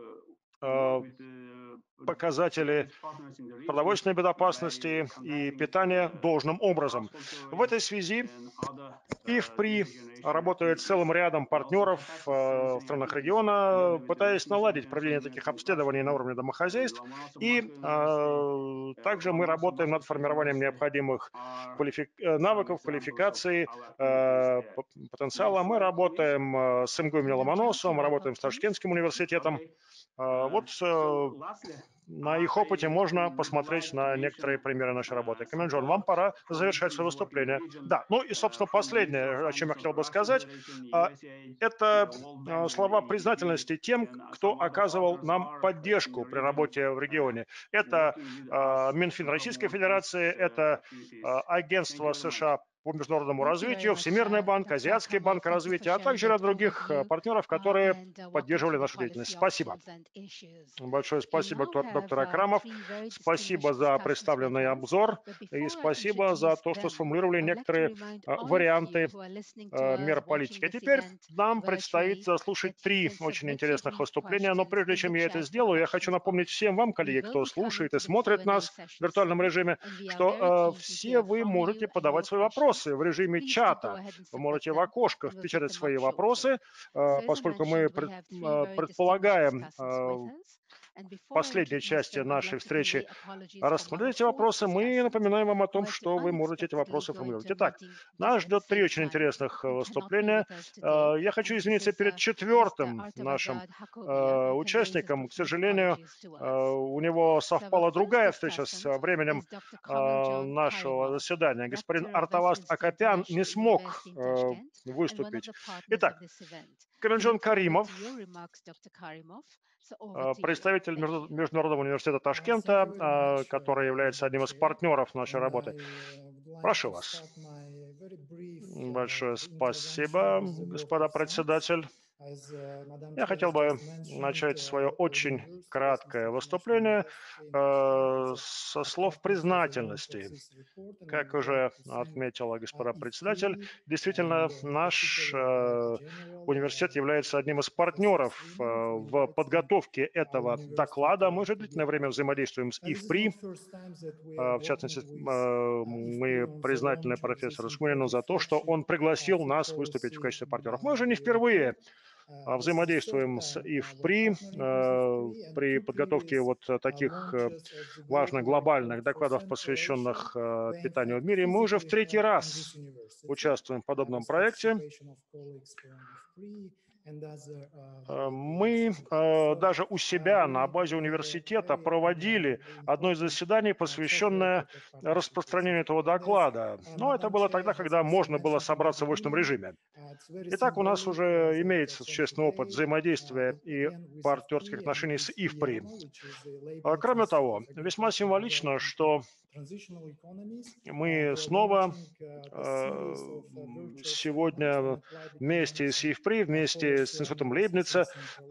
показатели продовольственной безопасности и питания должным образом. В этой связи ИФПРИ работает с целым рядом партнеров в странах региона, пытаясь наладить проведение таких обследований на уровне домохозяйств. И также мы работаем над формированием необходимых навыков, квалификации, потенциала. Мы работаем с МГУ имени Ломоносова, мы работаем с Ташкентским университетом. Вот на их опыте можно посмотреть на некоторые примеры нашей работы. Каменджон, вам пора завершать свое выступление. Да, ну и, собственно, последнее, о чем я хотел бы сказать, это слова признательности тем, кто оказывал нам поддержку при работе в регионе. Это Минфин Российской Федерации, это Агентство США по международному развитию, Всемирный банк, Азиатский банк развития, а также ряд других партнеров, которые поддерживали нашу деятельность. Спасибо. Большое спасибо, доктор Акрамов. Спасибо за представленный обзор и спасибо за то, что сформулировали некоторые варианты мер политики. А теперь нам предстоит заслушать 3 очень интересных выступления, но прежде чем я это сделаю, я хочу напомнить всем вам, коллеги, кто слушает и смотрит нас в виртуальном режиме, что все вы можете подавать свои вопросы в режиме чата. Вы можете в окошко впечатать свои вопросы, поскольку мы предполагаем в последней части нашей встречи рассмотреть эти вопросы, мы напоминаем вам о том, что вы можете эти вопросы формулировать. Итак, нас ждет 3 очень интересных выступления. Я хочу извиниться перед 4-м нашим участником. К сожалению, у него совпала другая встреча с временем нашего заседания. Господин Артаваст Акопян не смог выступить. Итак, Каменджон Каримов, представитель Международного университета Ташкента, который является одним из партнеров нашей работы. Прошу вас. Большое спасибо, господа председатель. Я хотел бы начать свое очень краткое выступление со слов признательности. Как уже отметила господа председатель, действительно, наш университет является одним из партнеров в подготовке этого доклада. Мы уже длительное время взаимодействуем с ИФПРИ. В частности, мы признательны профессору Шмулину за то, что он пригласил нас выступить в качестве партнеров. Мы уже не впервые взаимодействуем с ИФПРИ при подготовке вот таких важных глобальных докладов, посвященных питанию в мире. Мы уже в третий раз участвуем в подобном проекте. Мы даже у себя на базе университета проводили одно из заседаний, посвященное распространению этого доклада. Но это было тогда, когда можно было собраться в очном режиме. Итак, у нас уже имеется существенный опыт взаимодействия и партнерских отношений с ИФПРИ. Кроме того, весьма символично, что мы снова сегодня вместе с ИФПРИ, вместе с Институтом Лейбница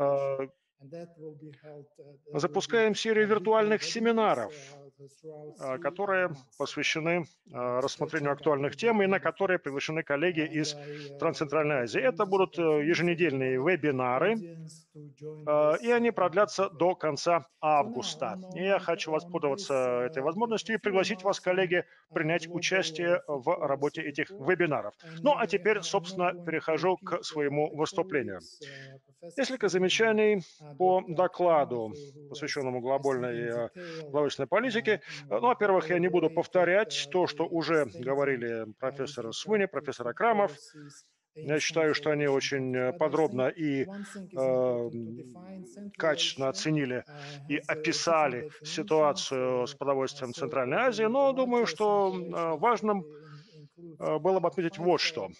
запускаем серию виртуальных семинаров, которые посвящены рассмотрению актуальных тем и на которые приглашены коллеги из Трансцентральной Азии. Это будут еженедельные вебинары, и они продлятся до конца августа. И я хочу воспользоваться этой возможностью и пригласить вас, коллеги, принять участие в работе этих вебинаров. Ну а теперь, собственно, перехожу к своему выступлению. Несколько замечаний по докладу, посвященному глобальной продовольственной политике. Ну, во-первых, я не буду повторять то, что уже говорили профессор Свини, профессор Акрамов. Я считаю, что они очень подробно и качественно оценили и описали ситуацию с продовольствием в Центральной Азии, но думаю, что важным было бы отметить вот что.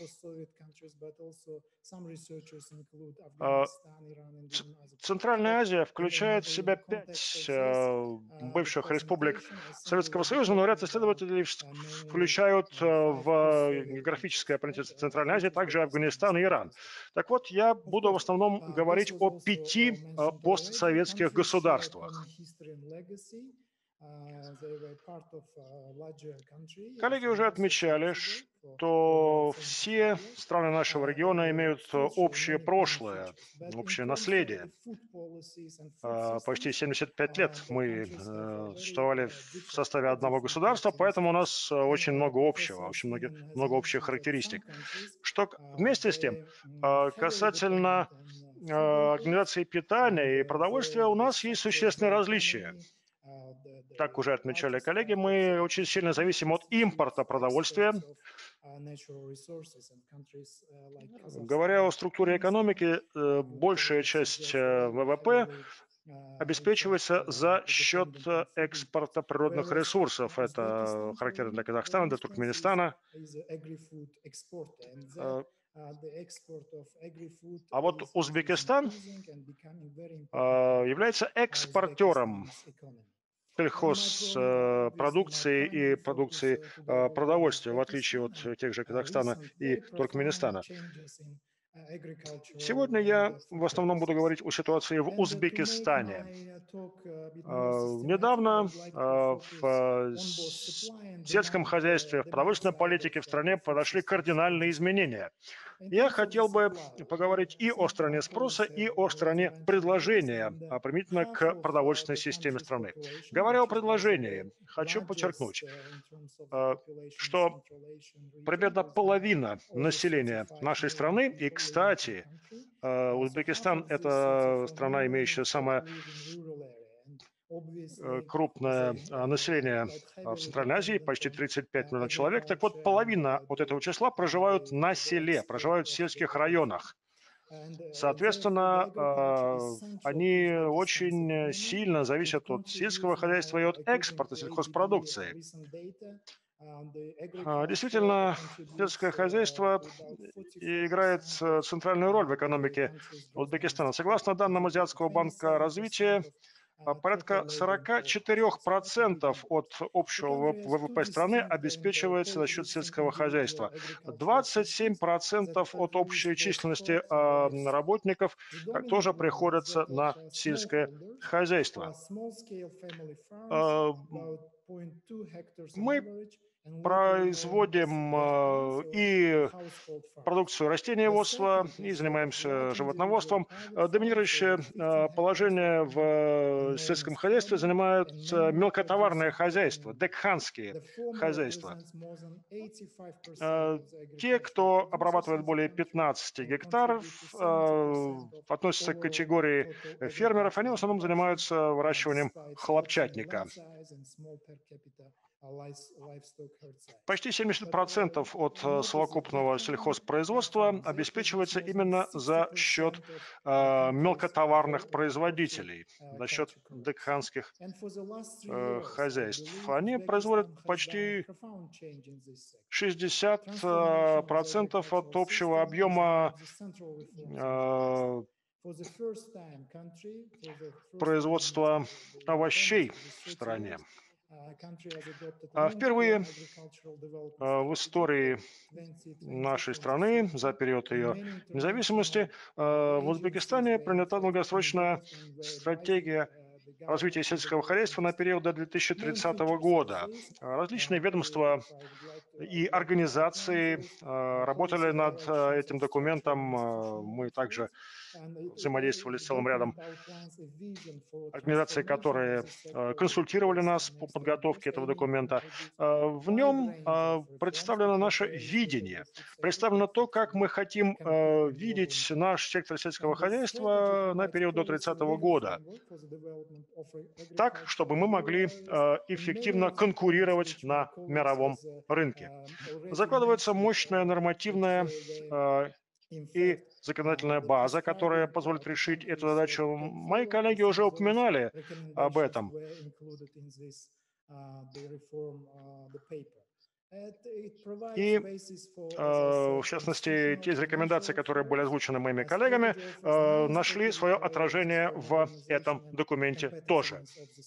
Центральная Азия включает в себя 5 бывших республик Советского Союза, но ряд исследователей включают в географическое понятие Центральной Азии также Афганистан и Иран. Так вот, я буду в основном говорить о 5 постсоветских государствах. Коллеги уже отмечали, что все страны нашего региона имеют общее прошлое, общее наследие. Почти 75 лет мы существовали в составе одного государства, поэтому у нас очень много общего, очень много общих характеристик. Что вместе с тем, касательно организации питания и продовольствия, у нас есть существенные различия. Как уже отмечали коллеги, мы очень сильно зависим от импорта продовольствия. Говоря о структуре экономики, большая часть ВВП обеспечивается за счет экспорта природных ресурсов. Это характерно для Казахстана, для Туркменистана. А вот Узбекистан является экспортером сельхозпродукции и продукции продовольствия, в отличие от тех же Казахстана и Туркменистана. Сегодня я в основном буду говорить о ситуации в Узбекистане. Недавно в сельском хозяйстве, в продовольственной политике в стране произошли кардинальные изменения. Я хотел бы поговорить и о стороне спроса, и о стороне предложения, применительно к продовольственной системе страны. Говоря о предложении, хочу подчеркнуть, что примерно половина населения нашей страны, и, кстати, Узбекистан – это страна, имеющая самое крупное население в Центральной Азии, почти 35 миллионов человек. Так вот, половина от этого числа проживают на селе, проживают в сельских районах. Соответственно, они очень сильно зависят от сельского хозяйства и от экспорта сельхозпродукции. Действительно, сельское хозяйство играет центральную роль в экономике Узбекистана. Согласно данным Азиатского банка развития, порядка 44% от общего ВВП страны обеспечивается за счет сельского хозяйства. 27% от общей численности работников тоже приходится на сельское хозяйство. Мы производим и продукцию растениеводства, и занимаемся животноводством. Доминирующее положение в сельском хозяйстве занимают мелкотоварные хозяйства, декханские хозяйства. Те, кто обрабатывает более 15 гектаров, относятся к категории фермеров, они в основном занимаются выращиванием хлопчатника. Почти 70% от совокупного сельхозпроизводства обеспечивается именно за счет мелкотоварных производителей, за счет декханских хозяйств. Они производят почти 60% от общего объема производства овощей в стране. Впервые в истории нашей страны за период ее независимости в Узбекистане принята долгосрочная стратегия развития сельского хозяйства на период до 2030 года. Различные ведомства и организации работали над этим документом. Мы также взаимодействовали с целым рядом организаций, которые консультировали нас по подготовке этого документа. В нем представлено наше видение, представлено то, как мы хотим видеть наш сектор сельского хозяйства на период до 30 года, так, чтобы мы могли эффективно конкурировать на мировом рынке. Закладывается мощная нормативная и законодательная база, которая позволит решить эту задачу. Мои коллеги уже упоминали об этом. И, в частности, те из рекомендаций, которые были озвучены моими коллегами, нашли свое отражение в этом документе тоже.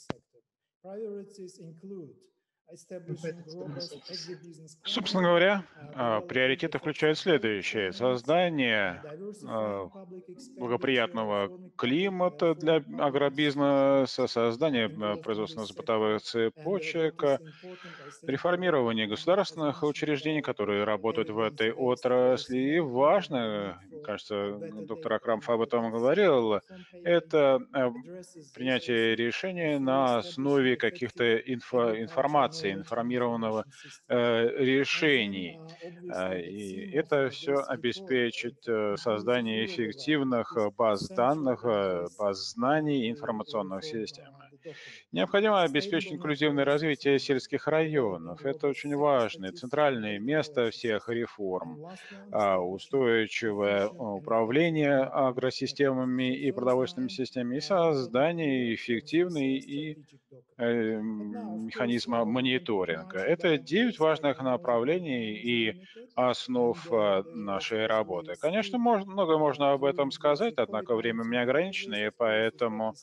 Собственно говоря, приоритеты включают следующее. Создание благоприятного климата для агробизнеса, создание производственно-бытовых цепочек, реформирование государственных учреждений, которые работают в этой отрасли. И важно, кажется, доктор Акрамов об этом говорил, это принятие решения на основе каких-то информации, информированного решений. И это все обеспечит создание эффективных баз данных, баз знаний и информационных систем. Необходимо обеспечить инклюзивное развитие сельских районов. Это очень важное, центральное место всех реформ. Устойчивое управление агросистемами и продовольственными системами и создание эффективной и механизма мониторинга. Это 9 важных направлений и основ нашей работы. Конечно, много можно об этом сказать, однако время у меня ограничено, и поэтому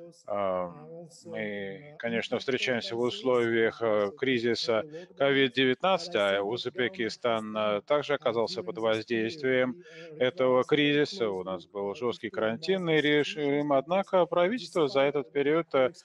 мы, конечно, встречаемся в условиях кризиса COVID-19, а Узбекистан также оказался под воздействием этого кризиса. У нас был жесткий карантинный режим, однако правительство за этот период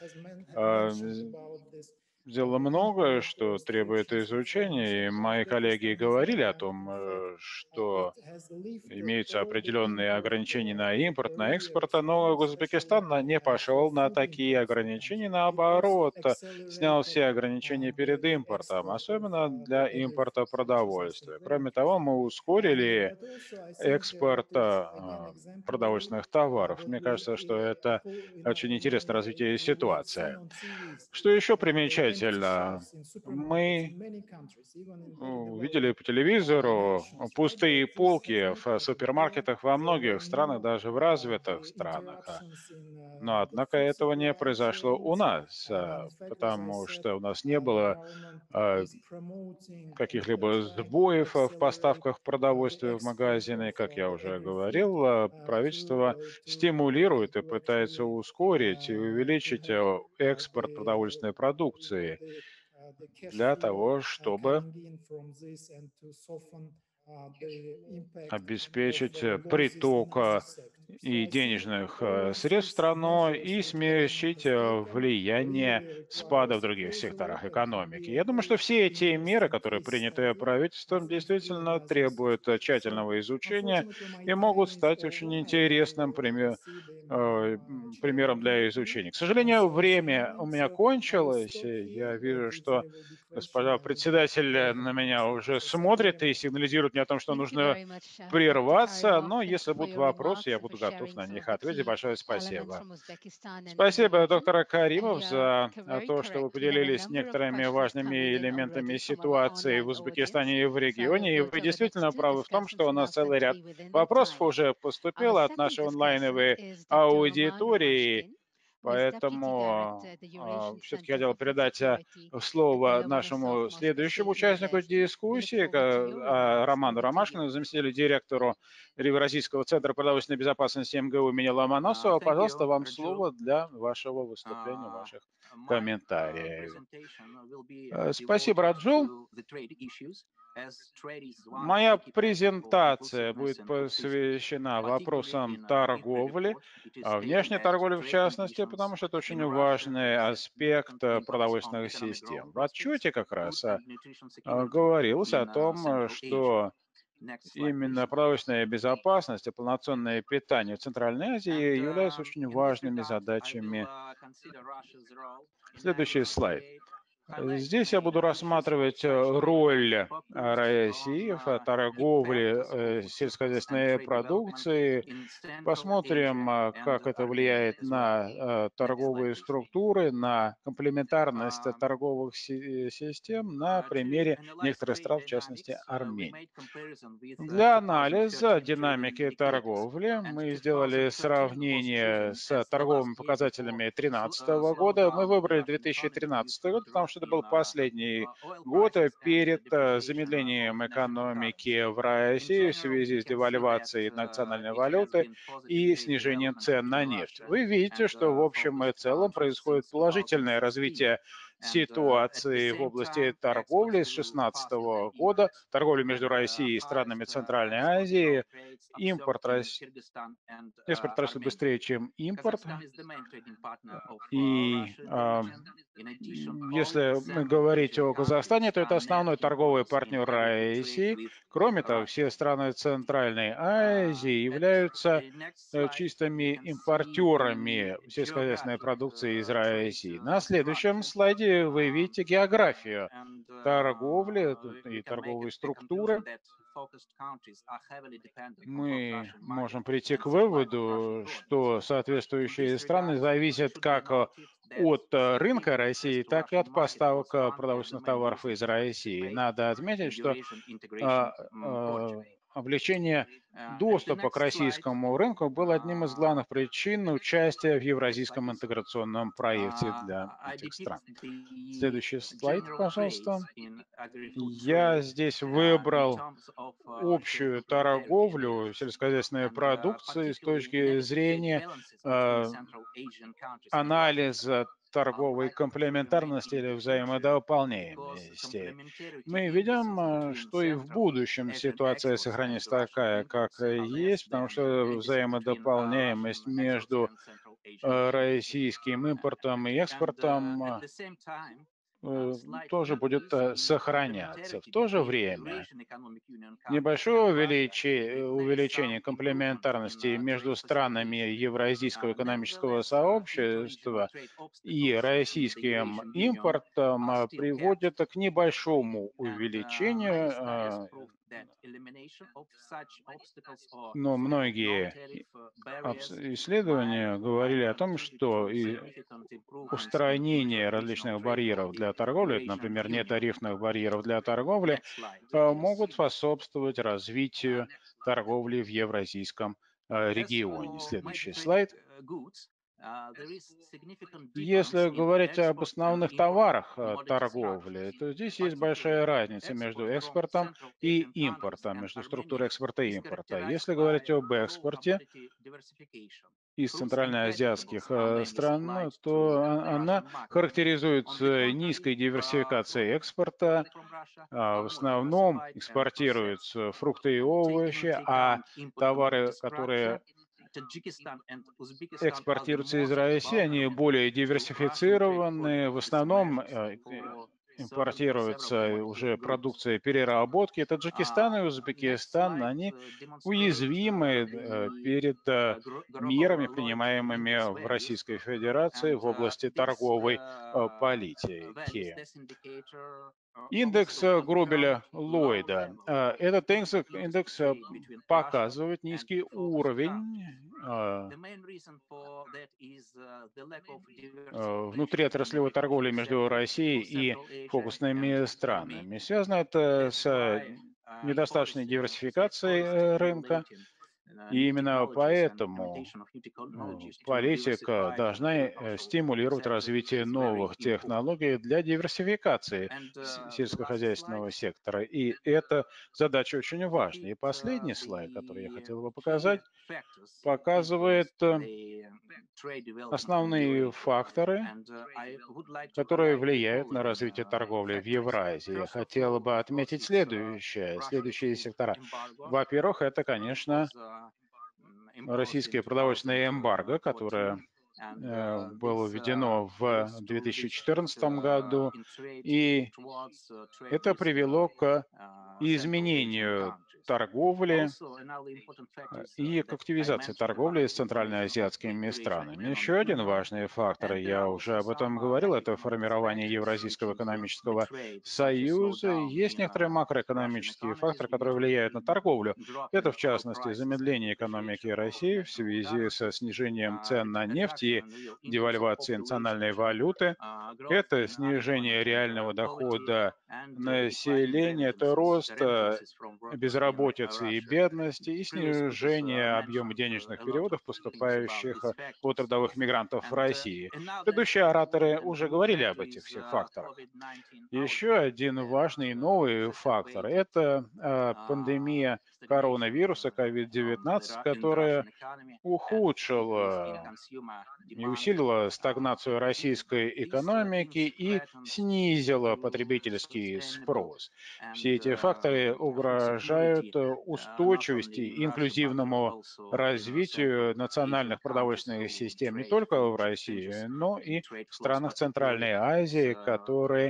сделала многое, что требует изучения, и мои коллеги говорили о том, что имеются определенные ограничения на импорт, на экспорт, но Узбекистан не пошел на такие ограничения, наоборот, снял все ограничения перед импортом, особенно для импорта продовольствия. Кроме того, мы ускорили экспорт продовольственных товаров. Мне кажется, что это очень интересное развитие ситуации. Что еще примечательно? замечательно. Мы видели по телевизору пустые полки в супермаркетах во многих странах, даже в развитых странах. Но, однако, этого не произошло у нас, потому что у нас не было каких-либо сбоев в поставках продовольствия в магазины. Как я уже говорил, правительство стимулирует и пытается ускорить и увеличить экспорт продовольственной продукции для того, чтобы обеспечить приток и денежных средств в страну и смягчить влияние спада в других секторах экономики. Я думаю, что все эти меры, которые приняты правительством, действительно требуют тщательного изучения и могут стать очень интересным примером для изучения. К сожалению, время у меня кончилось. И я вижу, что госпожа председатель на меня уже смотрит и сигнализирует мне о том, что нужно прерваться, но если будут вопросы, я буду готов на них ответить. Большое спасибо. Спасибо, доктор Каримов, за то, что вы поделились некоторыми важными элементами ситуации в Узбекистане и в регионе. И вы действительно правы в том, что у нас целый ряд вопросов уже поступил от нашей онлайновой аудитории. Поэтому все-таки хотел передать слово нашему следующему участнику дискуссии, Роману Ромашкину, заместителю директору Евразийского центра продовольственной безопасности МГУ имени Ломоносова. Пожалуйста, вам слово для вашего выступления, ваших комментариев. Спасибо, Раджул. Моя презентация будет посвящена вопросам торговли, внешней торговли в частности, потому что это очень важный аспект продовольственных систем. В отчете как раз говорилось о том, что именно продовольственная безопасность и полноценное питание в Центральной Азии являются очень важными задачами. Следующий слайд. Здесь я буду рассматривать роль России в торговле сельскохозяйственной продукции. Посмотрим, как это влияет на торговые структуры, на комплементарность торговых систем на примере некоторых стран, в частности Армении. Для анализа динамики торговли мы сделали сравнение с торговыми показателями 2013 года. Мы выбрали 2013 год, потому что это был последний год перед замедлением экономики в России в связи с девальвацией национальной валюты и снижением цен на нефть. Вы видите, что в общем и целом происходит положительное развитие ситуации в области торговли с 2016 года, торговли между Россией и странами Центральной Азии. Экспорт растет быстрее, чем импорт. И если говорить о Казахстане, то это основной торговый партнер России. Кроме того, все страны Центральной Азии являются чистыми импортерами сельскохозяйственной продукции из России. На следующем слайде вы видите географию торговли и торговой структуры. Мы можем прийти к выводу, что соответствующие страны зависят как от рынка России, так и от поставок продовольственных товаров из России. Надо отметить, что облегчение доступа к российскому рынку было одним из главных причин участия в евразийском интеграционном проекте для этих стран. Следующий слайд, пожалуйста. Я здесь выбрал общую торговлю сельскохозяйственной продукции с точки зрения анализа торговой комплементарности или взаимодополняемости. Мы видим, что и в будущем ситуация сохранится такая, как есть, потому что взаимодополняемость между российским импортом и экспортом тоже будет сохраняться. В то же время небольшое увеличение комплементарности между странами Евразийского экономического сообщества и российским импортом приводит к небольшому увеличению Но многие исследования говорили о том, что устранение различных барьеров для торговли, например, нетарифных барьеров для торговли, могут способствовать развитию торговли в евразийском регионе. Следующий слайд. Если говорить об основных товарах торговли, то здесь есть большая разница между экспортом и импортом, между структурой экспорта и импорта. Если говорить об экспорте из центральноазиатских стран, то она характеризуется низкой диверсификацией экспорта. В основном экспортируются фрукты и овощи, а товары, которые экспортируются из России, они более диверсифицированы. В основном импортируется уже продукция переработки. Таджикистан и Узбекистан, они уязвимы перед мерами, принимаемыми в Российской Федерации в области торговой политики. Индекс Грубеля-Ллойда. Этот индекс показывает низкий уровень внутриотраслевой торговли между Россией и фокусными странами. Связано это с недостаточной диверсификацией рынка. И именно поэтому политика должна стимулировать развитие новых технологий для диверсификации сельскохозяйственного сектора. И эта задача очень важна. И последний слайд, который я хотел бы показать, показывает основные факторы, которые влияют на развитие торговли в Евразии. Я хотел бы отметить следующие сектора. Во-первых, это, конечно, российское продовольственное эмбарго, которое было введено в 2014 году, и это привело к изменению торговли и к активизации торговли с центральноазиатскими странами. Еще один важный фактор, я уже об этом говорил, это формирование Евразийского экономического союза. Есть некоторые макроэкономические факторы, которые влияют на торговлю. Это, в частности, замедление экономики России в связи со снижением цен на нефть и девальвацией национальной валюты. Это снижение реального дохода населения, это рост безработицы и бедности и снижение объема денежных переводов, поступающих от трудовых мигрантов в России. Предыдущие ораторы уже говорили об этих всех факторах. Еще один важный новый фактор – это пандемия коронавируса COVID-19, которая ухудшила и усилила стагнацию российской экономики и снизила потребительский спрос. Все эти факторы угрожают устойчивости и инклюзивному развитию национальных продовольственных систем не только в России, но и в странах Центральной Азии, которые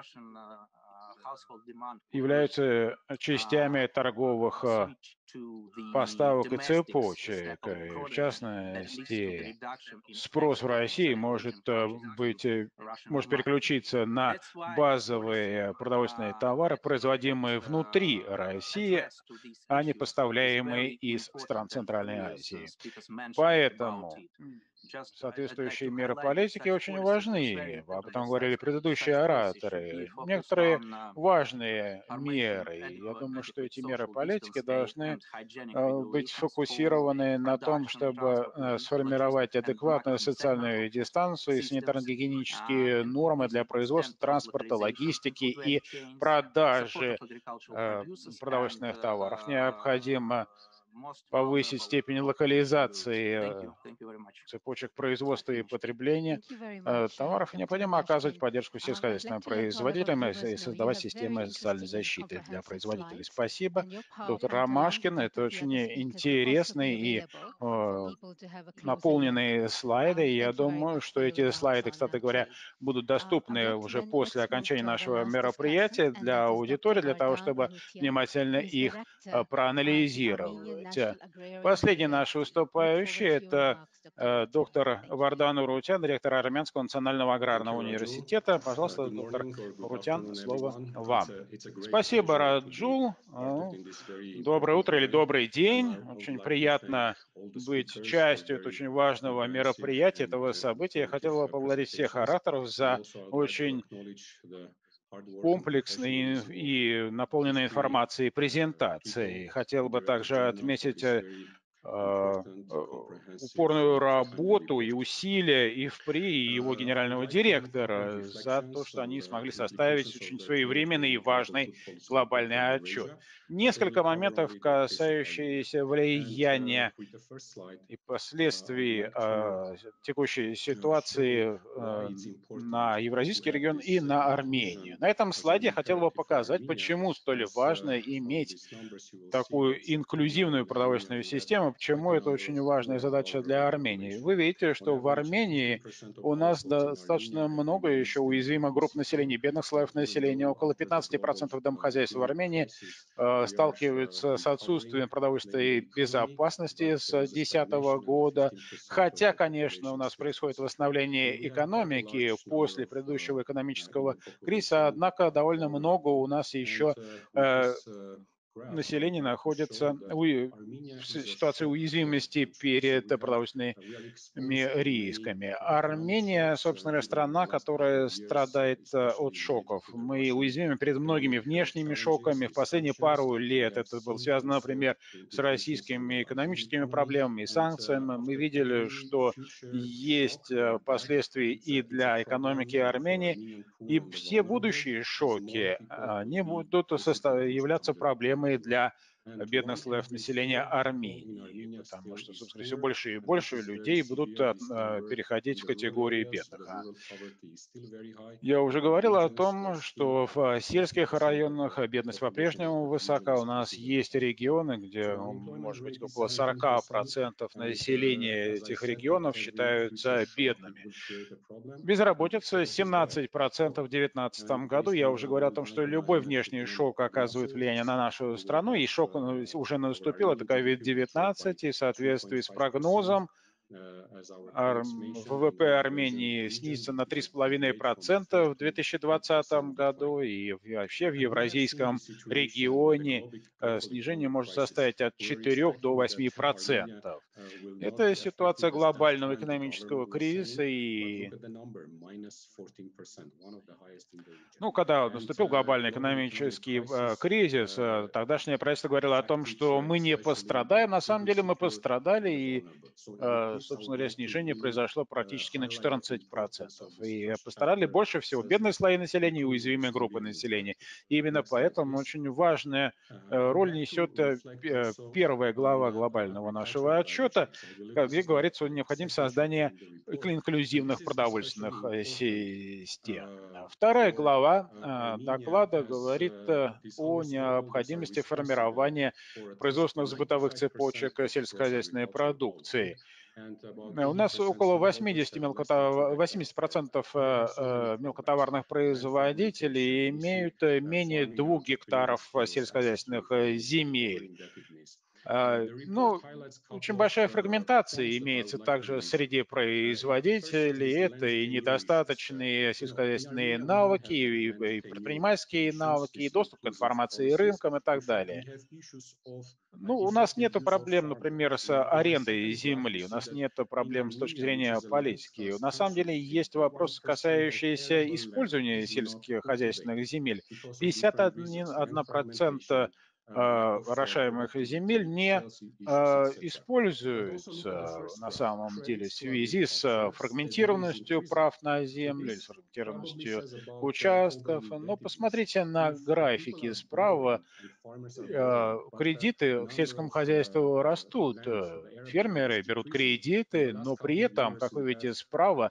являются частями торговых поставок и цепочек. В частности, спрос в России может переключиться на базовые продовольственные товары, производимые внутри России, а не поставляемые из стран Центральной Азии. Поэтому соответствующие меры политики очень важны. Об этом говорили предыдущие ораторы. Некоторые важные меры. Я думаю, что эти меры политики должны быть сфокусированы на том, чтобы сформировать адекватную социальную дистанцию и санитарно-гигиенические нормы для производства, транспорта, логистики и продажи продовольственных товаров. Необходимо повысить степень локализации цепочек производства и потребления товаров. И необходимо оказывать поддержку сельскохозяйственным производителям и создавать системы социальной защиты для производителей. Спасибо, доктор Ромашкин. Это очень интересный и наполненные слайды. И я думаю, что эти слайды, кстати говоря, будут доступны уже после окончания нашего мероприятия для аудитории, для того, чтобы внимательно их проанализировать. Последний наш выступающий – это доктор Вардан Урутян, ректор Армянского национального аграрного университета. Пожалуйста, доктор Урутян, слово вам. Спасибо, Раджул. Доброе утро или добрый день. Очень приятно быть частью этого очень важного мероприятия, этого события. Я хотел бы поблагодарить всех ораторов за очень комплексные и наполненные информацией презентации. Хотел бы также отметить упорную работу и усилия ИФПРИ и его генерального директора за то, что они смогли составить очень своевременный и важный глобальный отчет. Несколько моментов, касающиеся влияния и последствий текущей ситуации на Евразийский регион и на Армению. На этом слайде я хотел бы показать, почему столь важно иметь такую инклюзивную продовольственную систему, почему это очень важная задача для Армении. Вы видите, что в Армении у нас достаточно много еще уязвимых групп населения, бедных слоев населения. Около 15% домохозяйств в Армении сталкиваются с отсутствием продовольственной безопасности с 2010 года. Хотя, конечно, у нас происходит восстановление экономики после предыдущего экономического кризиса, однако довольно много у нас еще население находится в ситуации уязвимости перед продовольственными рисками. Армения, собственно говоря, страна, которая страдает от шоков. Мы уязвимы перед многими внешними шоками. В последние пару лет это было связано, например, с российскими экономическими проблемами и санкциями. Мы видели, что есть последствия и для экономики Армении, и все будущие шоки не будут являться проблемой для бедных слоев населения Армении, потому что, собственно, все больше и больше людей будут переходить в категории бедных. Я уже говорил о том, что в сельских районах бедность по-прежнему высока. У нас есть регионы, где, может быть, около 40% населения этих регионов считаются бедными. Безработица 17% в 2019 году. Я уже говорил о том, что любой внешний шок оказывает влияние на нашу страну, и шок уже наступил, это COVID-19, и в соответствии с прогнозом ВВП Армении снизится на 3,5% в 2020 году, и вообще в евразийском регионе снижение может составить от 4 до 8%. Это ситуация глобального экономического кризиса, и когда наступил глобальный экономический кризис, тогдашнее правительство говорило о том, что мы не пострадаем. На самом деле мы пострадали, и, собственно говоря, снижение произошло практически на 14%. И пострадали больше всего бедные слои населения и уязвимые группы населения. И именно поэтому очень важная роль несет первая глава глобального нашего отчета, где говорится о необходимости создания инклюзивных продовольственных систем. Вторая глава доклада говорит о необходимости формирования производственных бытовых цепочек сельскохозяйственной продукции. У нас около 80% мелкотоварных производителей имеют менее 2 гектаров сельскохозяйственных земель. Очень большая фрагментация имеется также среди производителей. Это и недостаточные сельскохозяйственные навыки, и предпринимательские навыки, и доступ к информации и рынкам и так далее. У нас нет проблем, например, с арендой земли, у нас нет проблем с точки зрения политики. На самом деле есть вопросы, касающиеся использования сельскохозяйственных земель. 51% орошаемых земель не используются на самом деле в связи с фрагментированностью прав на землю или с фрагментированностью участков. Но посмотрите на графики справа. Кредиты к сельскому хозяйству растут. Фермеры берут кредиты, но при этом, как вы видите справа,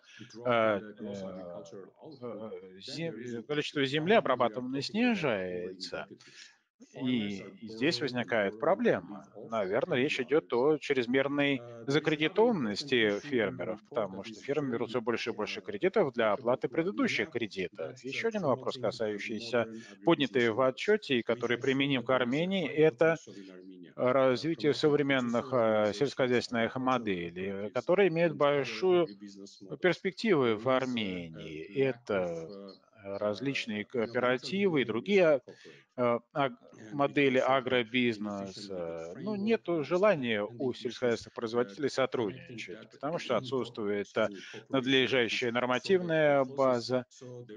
количество земли обрабатываемой снижается. И здесь возникает проблема. Наверное, речь идет о чрезмерной закредитованности фермеров, потому что фермеры берут все больше и больше кредитов для оплаты предыдущих кредитов. Еще один вопрос, касающийся поднятый в отчете и который применим к Армении, это развитие современных сельскохозяйственных моделей, которые имеют большую перспективы в Армении. Это различные кооперативы и другие модели агробизнеса. Ну, нет желания у сельскохозяйственных производителей сотрудничать, потому что отсутствует надлежащая нормативная база,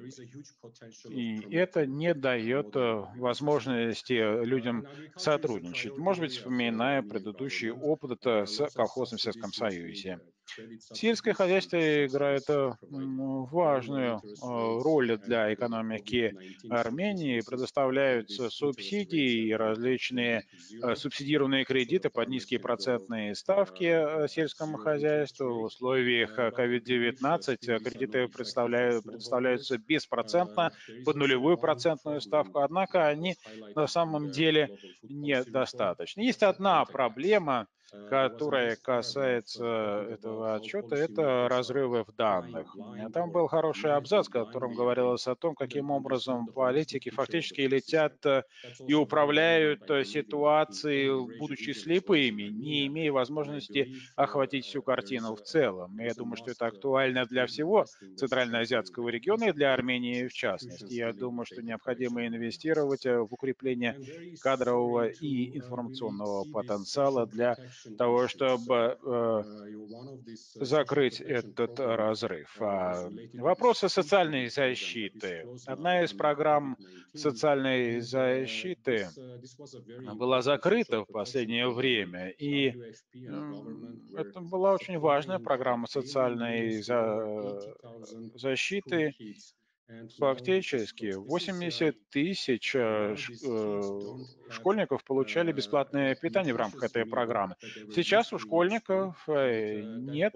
и это не дает возможности людям сотрудничать. Может быть, вспоминая предыдущий опыт с колхозом в Советском Союзе. Сельское хозяйство играет важную роль для экономики Армении. Предоставляются субсидии и различные субсидированные кредиты под низкие процентные ставки сельскому хозяйству. В условиях COVID-19 кредиты предоставляются беспроцентно под нулевую процентную ставку, однако они на самом деле недостаточны. Есть одна проблема, которая касается этого отчета, это разрывы в данных. Там был хороший абзац, в котором говорилось о том, каким образом политики фактически летят и управляют ситуацией, будучи слепыми, не имея возможности охватить всю картину в целом. И я думаю, что это актуально для всего Центральноазиатского региона и для Армении в частности. Я думаю, что необходимо инвестировать в укрепление кадрового и информационного потенциала для того, чтобы закрыть этот разрыв. Вопросы социальной защиты. Одна из программ социальной защиты была закрыта в последнее время, и это была очень важная программа социальной защиты. Фактически 80 тысяч школьников получали бесплатное питание в рамках этой программы. Сейчас у школьников нет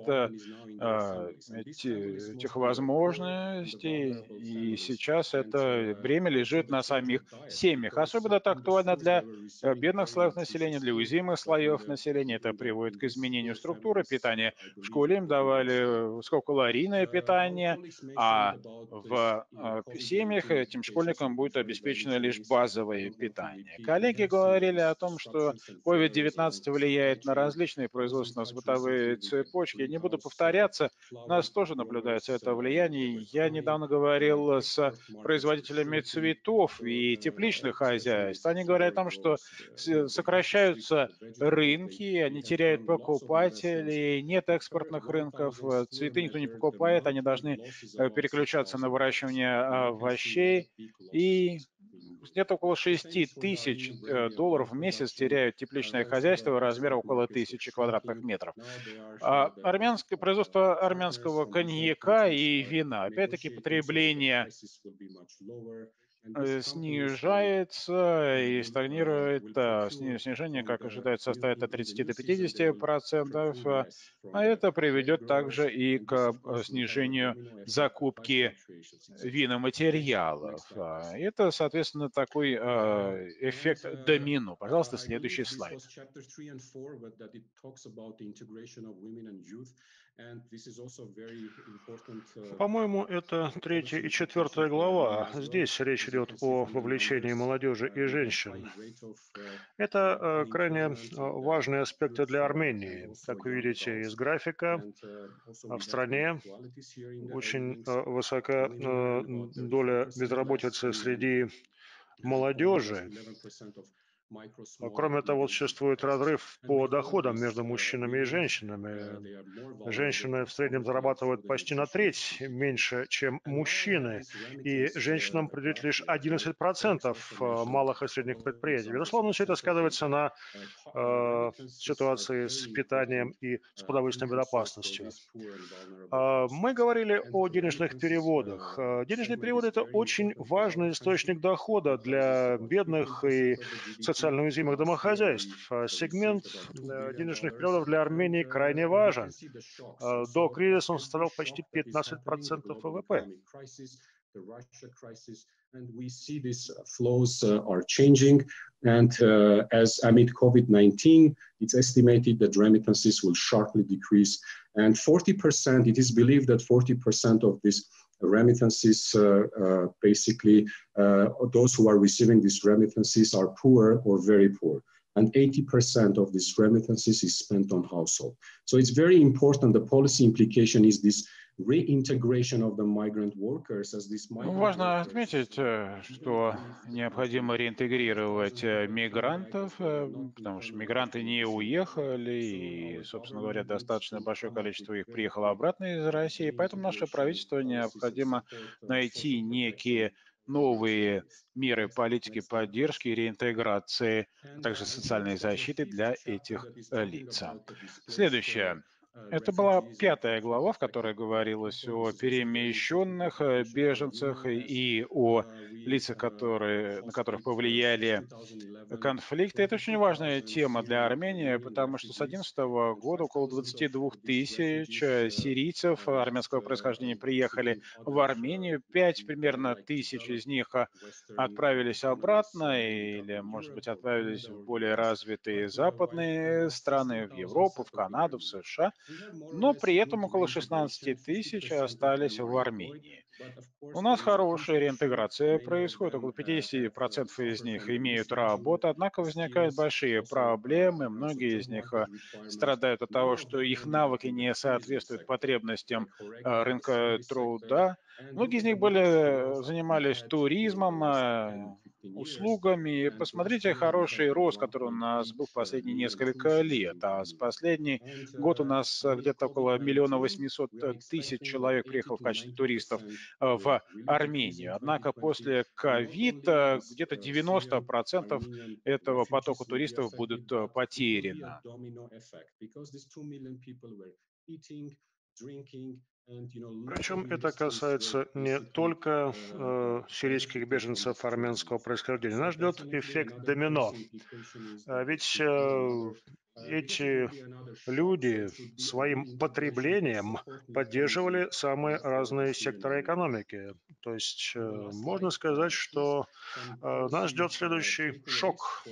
этих возможностей, и сейчас это бремя лежит на самих семьях. Особенно это актуально для бедных слоев населения, для уязвимых слоев населения. Это приводит к изменению структуры питания. В школе им давали высококалорийное питание, а в семьях этим школьникам будет обеспечено лишь базовое питание. Коллеги говорили о том, что COVID-19 влияет на различные производственно-бытовые цепочки. Я не буду повторяться, у нас тоже наблюдается это влияние. Я недавно говорил с производителями цветов и тепличных хозяйств. Они говорят о том, что сокращаются рынки, они теряют покупателей, нет экспортных рынков, цветы никто не покупает, они должны переключаться на выращивание овощей, и где-то около 6 тысяч долларов в месяц теряют тепличное хозяйство размера около 1000 квадратных метров. Производство армянского коньяка и вина, опять-таки потребление снижается и стагнирует. Снижение, как ожидается, составит от 30 до 50%, а это приведет также и к снижению закупки виноматериалов. Это, соответственно, такой эффект домино. Пожалуйста, следующий слайд. По-моему, это 3-я и 4-я глава. Здесь речь идет о вовлечении молодежи и женщин. Это крайне важные аспекты для Армении. Как вы видите из графика, в стране очень высока доля безработицы среди молодежи. Кроме того, существует разрыв по доходам между мужчинами и женщинами. Женщины в среднем зарабатывают почти на треть меньше, чем мужчины, и женщинам придет лишь 11% малых и средних предприятий. Безусловно, все это сказывается на ситуации с питанием и с продовольственной безопасностью. Мы говорили о денежных переводах. Денежные переводы – это очень важный источник дохода для бедных и социально уязвимых домохозяйств. Сегмент денежных переводов для Армении крайне важен. До кризиса он составлял почти 15% ВВП. the Russia crisis, and we see these flows are changing. And as amid COVID-19, it's estimated that remittances will sharply decrease. And 40%, it is believed that 40% of these remittances, basically, those who are receiving these remittances are poor or very poor. And 80% of these remittances is spent on household. So it's very important. The policy implication is this reintegration of the migrant workers as these migrant Важно workers, отметить, что необходимо реинтегрировать мигрантов, потому что мигранты не уехали, и, собственно говоря, достаточно большое количество их приехало обратно из России, поэтому наше правительство необходимо найти некие новые меры политики поддержки и реинтеграции, а также социальной защиты для этих лиц. Следующее. Это была 5-я глава, в которой говорилось о перемещенных беженцах и о лицах, на которых повлияли конфликты. Это очень важная тема для Армении, потому что с 2011 года около 22 тысяч сирийцев армянского происхождения приехали в Армению. 5 примерно тысяч из них отправились обратно или, может быть, отправились в более развитые западные страны, в Европу, в Канаду, в США. Но при этом около 16 тысяч остались в Армении. У нас хорошая реинтеграция происходит, около 50% из них имеют работу, однако возникают большие проблемы, многие из них страдают от того, что их навыки не соответствуют потребностям рынка труда. Многие из них занимались туризмом, услугами. Посмотрите хороший рост, который у нас был в последние несколько лет. А с последний год у нас где-то около 1 800 000 человек приехало в качестве туристов в Армению. Однако после ковида где-то 90% этого потока туристов будут потеряны. Причем это касается не только сирийских беженцев армянского происхождения. Нас ждет эффект домино. Ведь эти люди своим потреблением поддерживали самые разные секторы экономики. То есть можно сказать, что нас ждет следующий шок.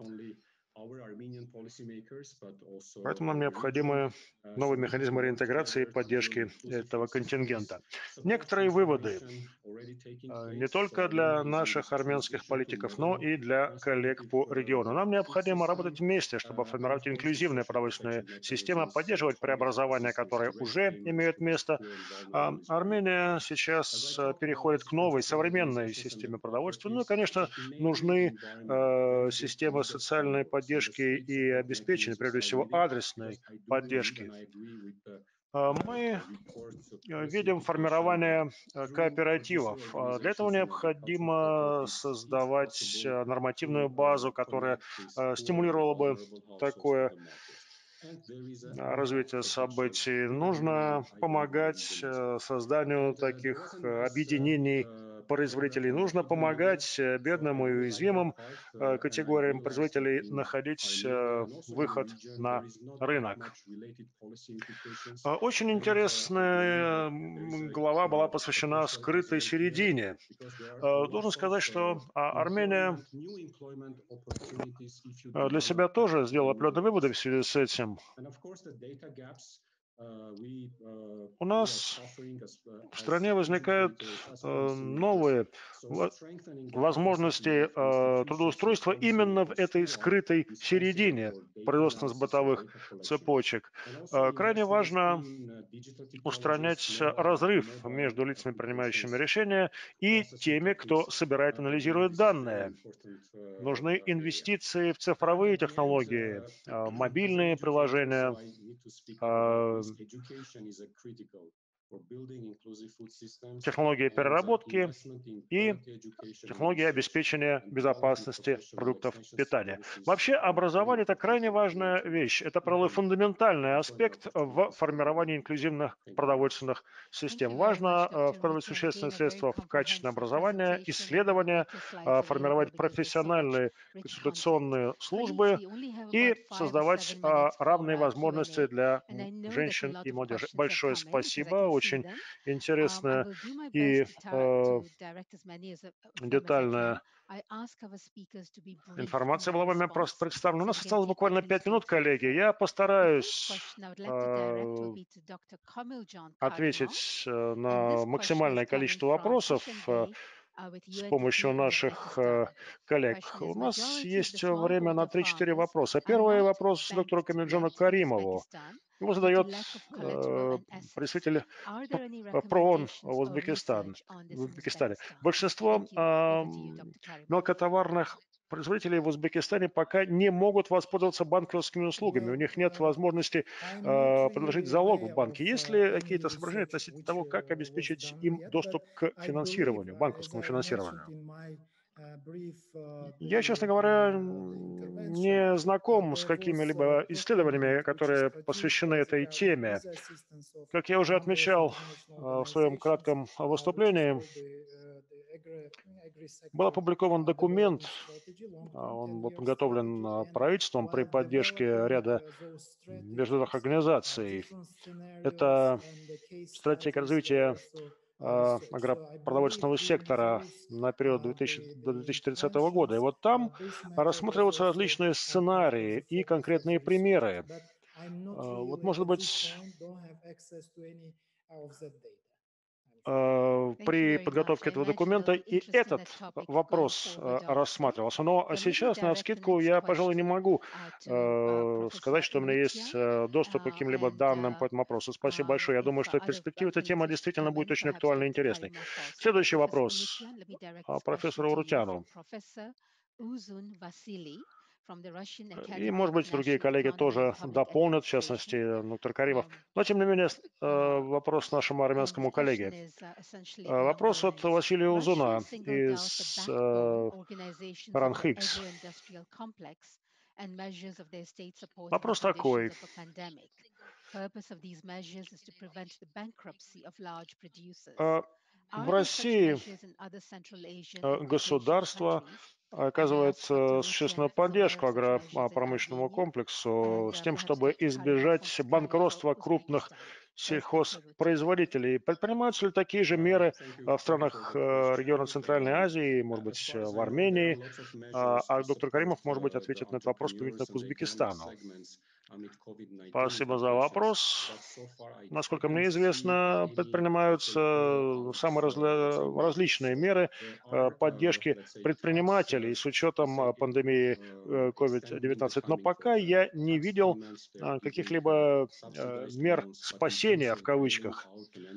Поэтому нам необходимы новые механизмы реинтеграции и поддержки этого контингента. Некоторые выводы не только для наших армянских политиков, но и для коллег по региону. Нам необходимо работать вместе, чтобы формировать инклюзивные продовольственные системы, поддерживать преобразования, которые уже имеют место. Армения сейчас переходит к новой современной системе продовольствия. Ну и, конечно, нужны системы социальной поддержки и обеспечения, прежде всего, адресной поддержки. Мы видим формирование кооперативов. Для этого необходимо создавать нормативную базу, которая стимулировала бы такое развитие событий. Нужно помогать созданию таких объединений производителей. Нужно помогать бедным и уязвимым категориям производителей находить выход на рынок. Очень интересная глава была посвящена скрытой середине. Должен сказать, что Армения для себя тоже сделала определенные выводы в связи с этим. У нас в стране возникают новые возможности трудоустройства именно в этой скрытой середине производственно-бытовых цепочек. Крайне важно устранять разрыв между лицами, принимающими решения, и теми, кто собирает и анализирует данные. Нужны инвестиции в цифровые технологии, мобильные приложения, технологии переработки и технологии обеспечения безопасности продуктов питания. Вообще образование – это крайне важная вещь. Это, пожалуй, фундаментальный аспект в формировании инклюзивных продовольственных систем. Важно вкладывать существенные средства в качественное образование, исследования, формировать профессиональные консультационные службы и создавать равные возможности для женщин и молодежи. Большое спасибо. очень интересная и детальная информация была вами просто представлена. У нас осталось буквально 5 минут, коллеги. Я постараюсь ответить на максимальное количество вопросов с помощью наших коллег. У нас есть время на 3-4 вопроса. Первый вопрос доктору Камилджону Каримову. Его задает представитель ПРООН в Узбекистане. Большинство мелкотоварных производителей в Узбекистане пока не могут воспользоваться банковскими услугами. У них нет возможности предложить залог в банке. Есть ли какие-то соображения относительно того, как обеспечить им доступ к финансированию, банковскому финансированию? Я, честно говоря, не знаком с какими-либо исследованиями, которые посвящены этой теме. Как я уже отмечал в своем кратком выступлении, был опубликован документ, он был подготовлен правительством при поддержке ряда международных организаций. Это стратегия развития агропродовольственного сектора на период до 2030 года. И вот там рассматриваются различные сценарии и конкретные примеры. Вот, может быть, при подготовке этого документа и этот вопрос рассматривался. Но сейчас, навскидку, я, пожалуй, не могу сказать, что у меня есть доступ к каким-либо данным по этому вопросу. Спасибо большое. Я думаю, что в перспективе эта тема действительно будет очень актуальной и интересной. Следующий вопрос профессору Урутяну. И, может быть, другие коллеги тоже дополнят, в частности, доктор Каримов. Но, тем не менее, вопрос нашему армянскому коллеге. Вопрос от Василия Узуна из РАНХИКС. Вопрос такой. В России государство оказывает существенную поддержку агропромышленному комплексу с тем, чтобы избежать банкротства крупных сельхозпроизводителей. Предпринимаются ли такие же меры в странах региона Центральной Азии, может быть, в Армении? А доктор Каримов, может быть, ответит на этот вопрос применительно к Узбекистану. Спасибо за вопрос. Насколько мне известно, предпринимаются самые различные меры поддержки предпринимателей с учетом пандемии COVID-19. Но пока я не видел каких-либо мер спасения в кавычках.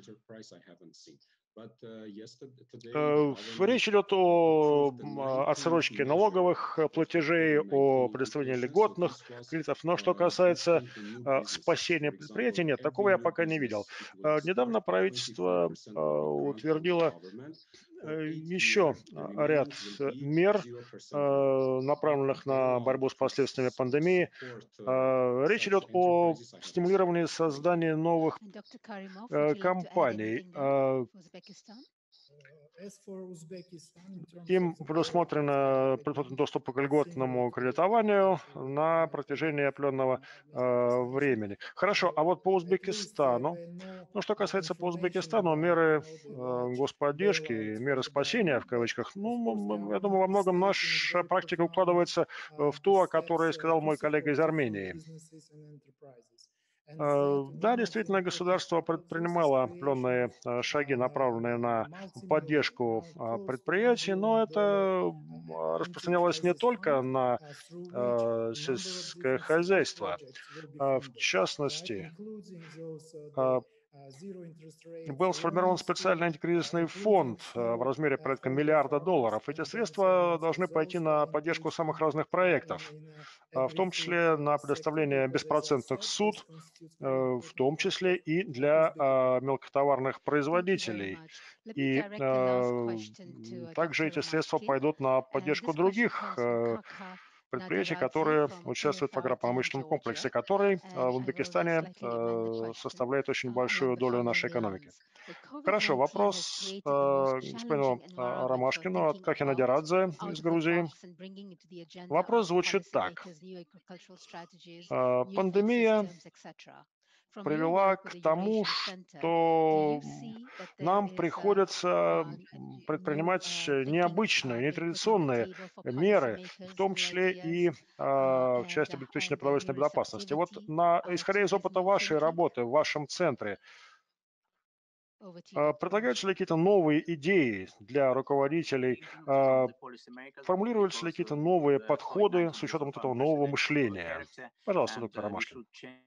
Речь идет о отсрочке налоговых платежей, о предоставлении льготных кредитов. Но что касается спасения предприятий, нет, такого я пока не видел. Недавно правительство утвердило еще ряд мер, направленных на борьбу с последствиями пандемии. Речь идет о стимулировании создания новых компаний. Им предусмотрен доступ к льготному кредитованию на протяжении определенного времени. Хорошо, а вот по Узбекистану, ну, что касается по Узбекистану, меры господдержки, меры спасения, в кавычках, ну, я думаю, во многом наша практика укладывается в ту, о которой сказал мой коллега из Армении. Да, действительно, государство предпринимало определенные шаги, направленные на поддержку предприятий, но это распространялось не только на сельское хозяйство. В частности, был сформирован специальный антикризисный фонд в размере порядка $1 миллиарда. Эти средства должны пойти на поддержку самых разных проектов, в том числе на предоставление беспроцентных ссуд, в том числе и для мелкотоварных производителей. И также эти средства пойдут на поддержку других предприятий, которые участвуют в агропромышленном комплексе, который в Узбекистане составляет очень большую долю нашей экономики. Хорошо, вопрос господину Ромашкину от Кахина Дерадзе из Грузии. Вопрос звучит так. Пандемия привела к тому, что нам приходится предпринимать необычные, нетрадиционные меры, в том числе и в части обеспечения продовольственной безопасности. Вот исходя из опыта вашей работы в вашем центре, предлагаются ли какие-то новые идеи для руководителей, формулируются ли какие-то новые подходы с учетом вот этого нового мышления? Пожалуйста, доктор Ромашкин.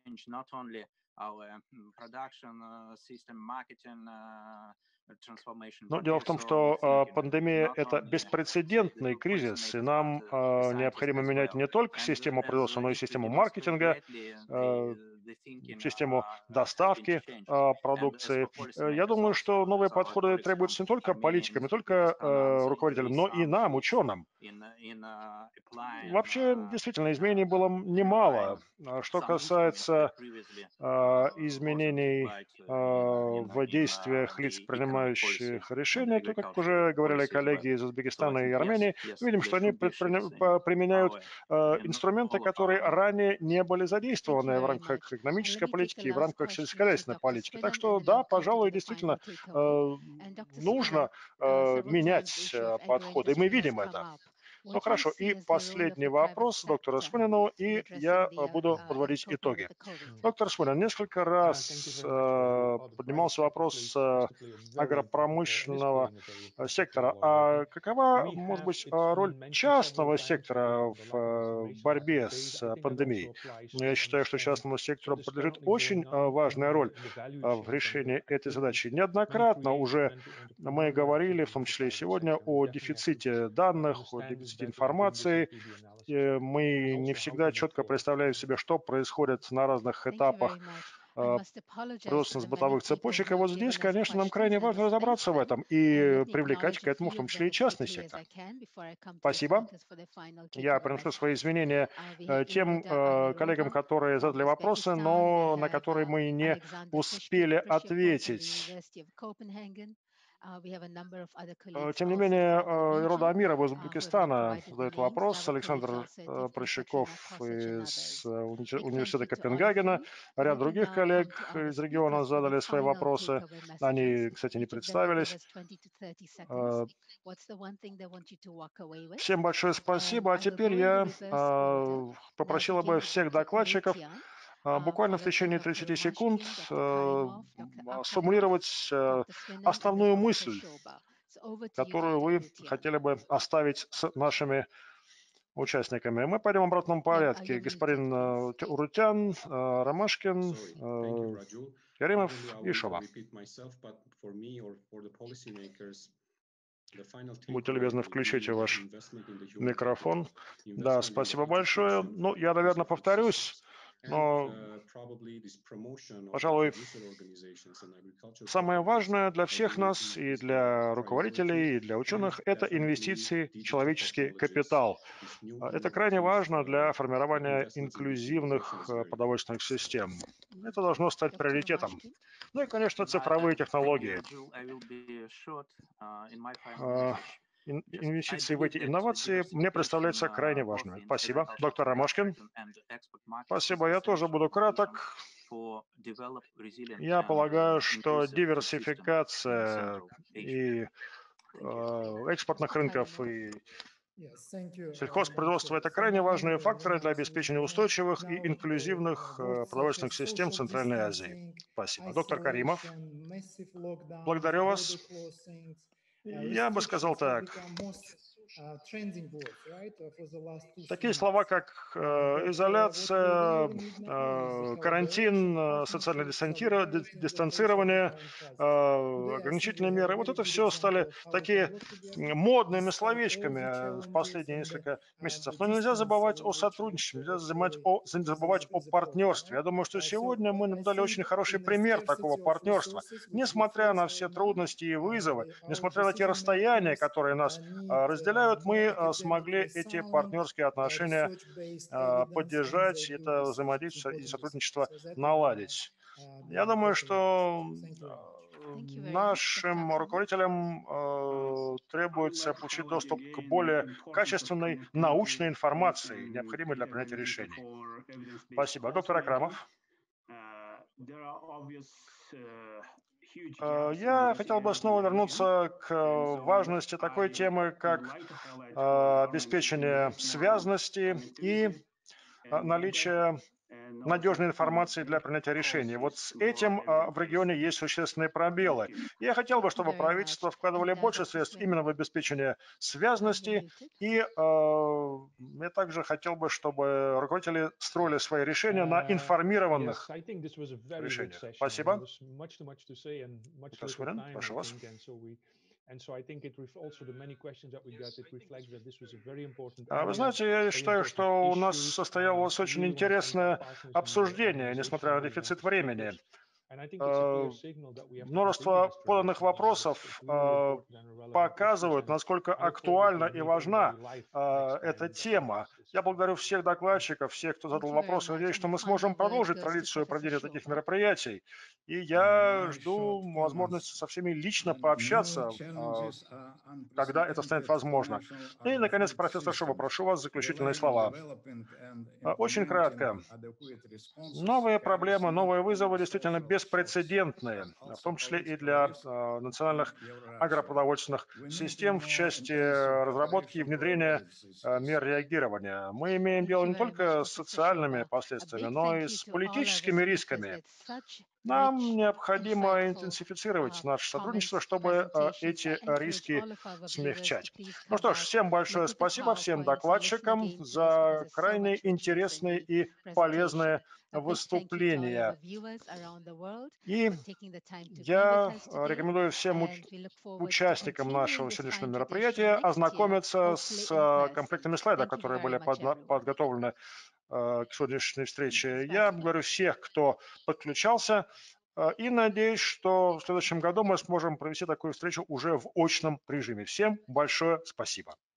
Но дело в том, что пандемия – это беспрецедентный кризис, и нам необходимо менять не только систему производства, но и систему маркетинга, систему доставки продукции. Я думаю, что новые подходы требуются не только политикам, не только руководителям, но и нам, ученым. Вообще, действительно, изменений было немало. Что касается изменений в действиях лиц, принимающих решения, то, как уже говорили коллеги из Узбекистана и Армении, мы видим, что они применяют инструменты, которые ранее не были задействованы в рамках экономической политики и в рамках сельскохозяйственной политики. Так что, да, пожалуй, действительно нужно менять подходы, и мы видим это. Ну хорошо, и последний вопрос доктору Свонину, и я буду подводить итоги. Доктор Свонин, несколько раз поднимался вопрос агропромышленного сектора. А какова, может быть, роль частного сектора в борьбе с пандемией? Я считаю, что частному сектору подлежит очень важная роль в решении этой задачи. Неоднократно уже мы говорили, в том числе и сегодня, о дефиците данных, о дефиците информации. Мы не всегда четко представляем себе, что происходит на разных этапах производственно-бытовых цепочек. И вот здесь, конечно, нам крайне важно разобраться в этом и привлекать к этому в том числе и частный сектор. Спасибо. Я приношу свои извинения тем коллегам, которые задали вопросы, но на которые мы не успели ответить. Тем не менее, Ирода Амирова из Узбекистана задает вопрос. Александр Прощаков из университета Копенгагена. Ряд других коллег из региона задали свои вопросы. Они, кстати, не представились. Всем большое спасибо. А теперь я попросила бы всех докладчиков буквально в течение 30 секунд сформулировать основную мысль, которую вы хотели бы оставить с нашими участниками. Мы пойдем в обратном порядке. Господин Урутян, Ромашкин, Каримов и Шова. Будьте любезны, включите ваш микрофон. Да, спасибо большое. Ну, я, наверное, повторюсь, но, пожалуй, самое важное для всех нас, и для руководителей, и для ученых, это инвестиции в человеческий капитал. Это крайне важно для формирования инклюзивных продовольственных систем. Это должно стать приоритетом. Ну и, конечно, цифровые технологии. Инвестиции в эти инновации мне представляются крайне важными. Спасибо. Доктор Ромашкин. Спасибо. Я тоже буду краток. Я полагаю, что диверсификация и экспортных рынков и сельхозпроизводство – это крайне важные факторы для обеспечения устойчивых и инклюзивных продовольственных систем в Центральной Азии. Спасибо. Доктор Каримов. Благодарю вас. Я бы сказал так. Такие слова, как изоляция, карантин, социальное дистанцирование, ограничительные меры, вот это все стали такие модными словечками в последние несколько месяцев. Но нельзя забывать о сотрудничестве, нельзя забывать о партнерстве. Я думаю, что сегодня мы нам дали очень хороший пример такого партнерства. Несмотря на все трудности и вызовы, несмотря на те расстояния, которые нас разделяют, мы смогли эти партнерские отношения поддержать, это взаимодействие и сотрудничество наладить. Я думаю, что нашим руководителям требуется получить доступ к более качественной научной информации, необходимой для принятия решений. Спасибо. Доктор Акрамов. Я хотел бы снова вернуться к важности такой темы, как обеспечение связности и наличие надежной информации для принятия решений. Вот с этим в регионе есть существенные пробелы. Я хотел бы, чтобы правительство вкладывали больше средств именно в обеспечение связности, и я также хотел бы, чтобы руководители строили свои решения на информированных решениях. Спасибо. Господин, прошу вас. Вы знаете, я считаю, что у нас состоялось очень интересное обсуждение, несмотря на дефицит времени. Множество поданных вопросов показывают, насколько актуальна и важна эта тема. Я благодарю всех докладчиков, всех, кто задал вопросы. Надеюсь, что мы сможем продолжить традицию проведения таких мероприятий. И я жду возможности со всеми лично пообщаться, когда это станет возможно. И, наконец, профессор Шоба, прошу вас заключительные слова. Очень кратко. Новые проблемы, новые вызовы действительно беспрецедентные, в том числе и для национальных агропродовольственных систем в части разработки и внедрения мер реагирования. Мы имеем дело не только с социальными последствиями, но и с политическими рисками. Нам необходимо интенсифицировать наше сотрудничество, чтобы эти риски смягчать. Ну что ж, всем большое спасибо, всем докладчикам за крайне интересные и полезные выступления. И я рекомендую всем участникам нашего сегодняшнего мероприятия ознакомиться с комплектами слайдов, которые были подготовлены к сегодняшней встрече. Я благодарю всех, кто подключался, и надеюсь, что в следующем году мы сможем провести такую встречу уже в очном режиме. Всем большое спасибо.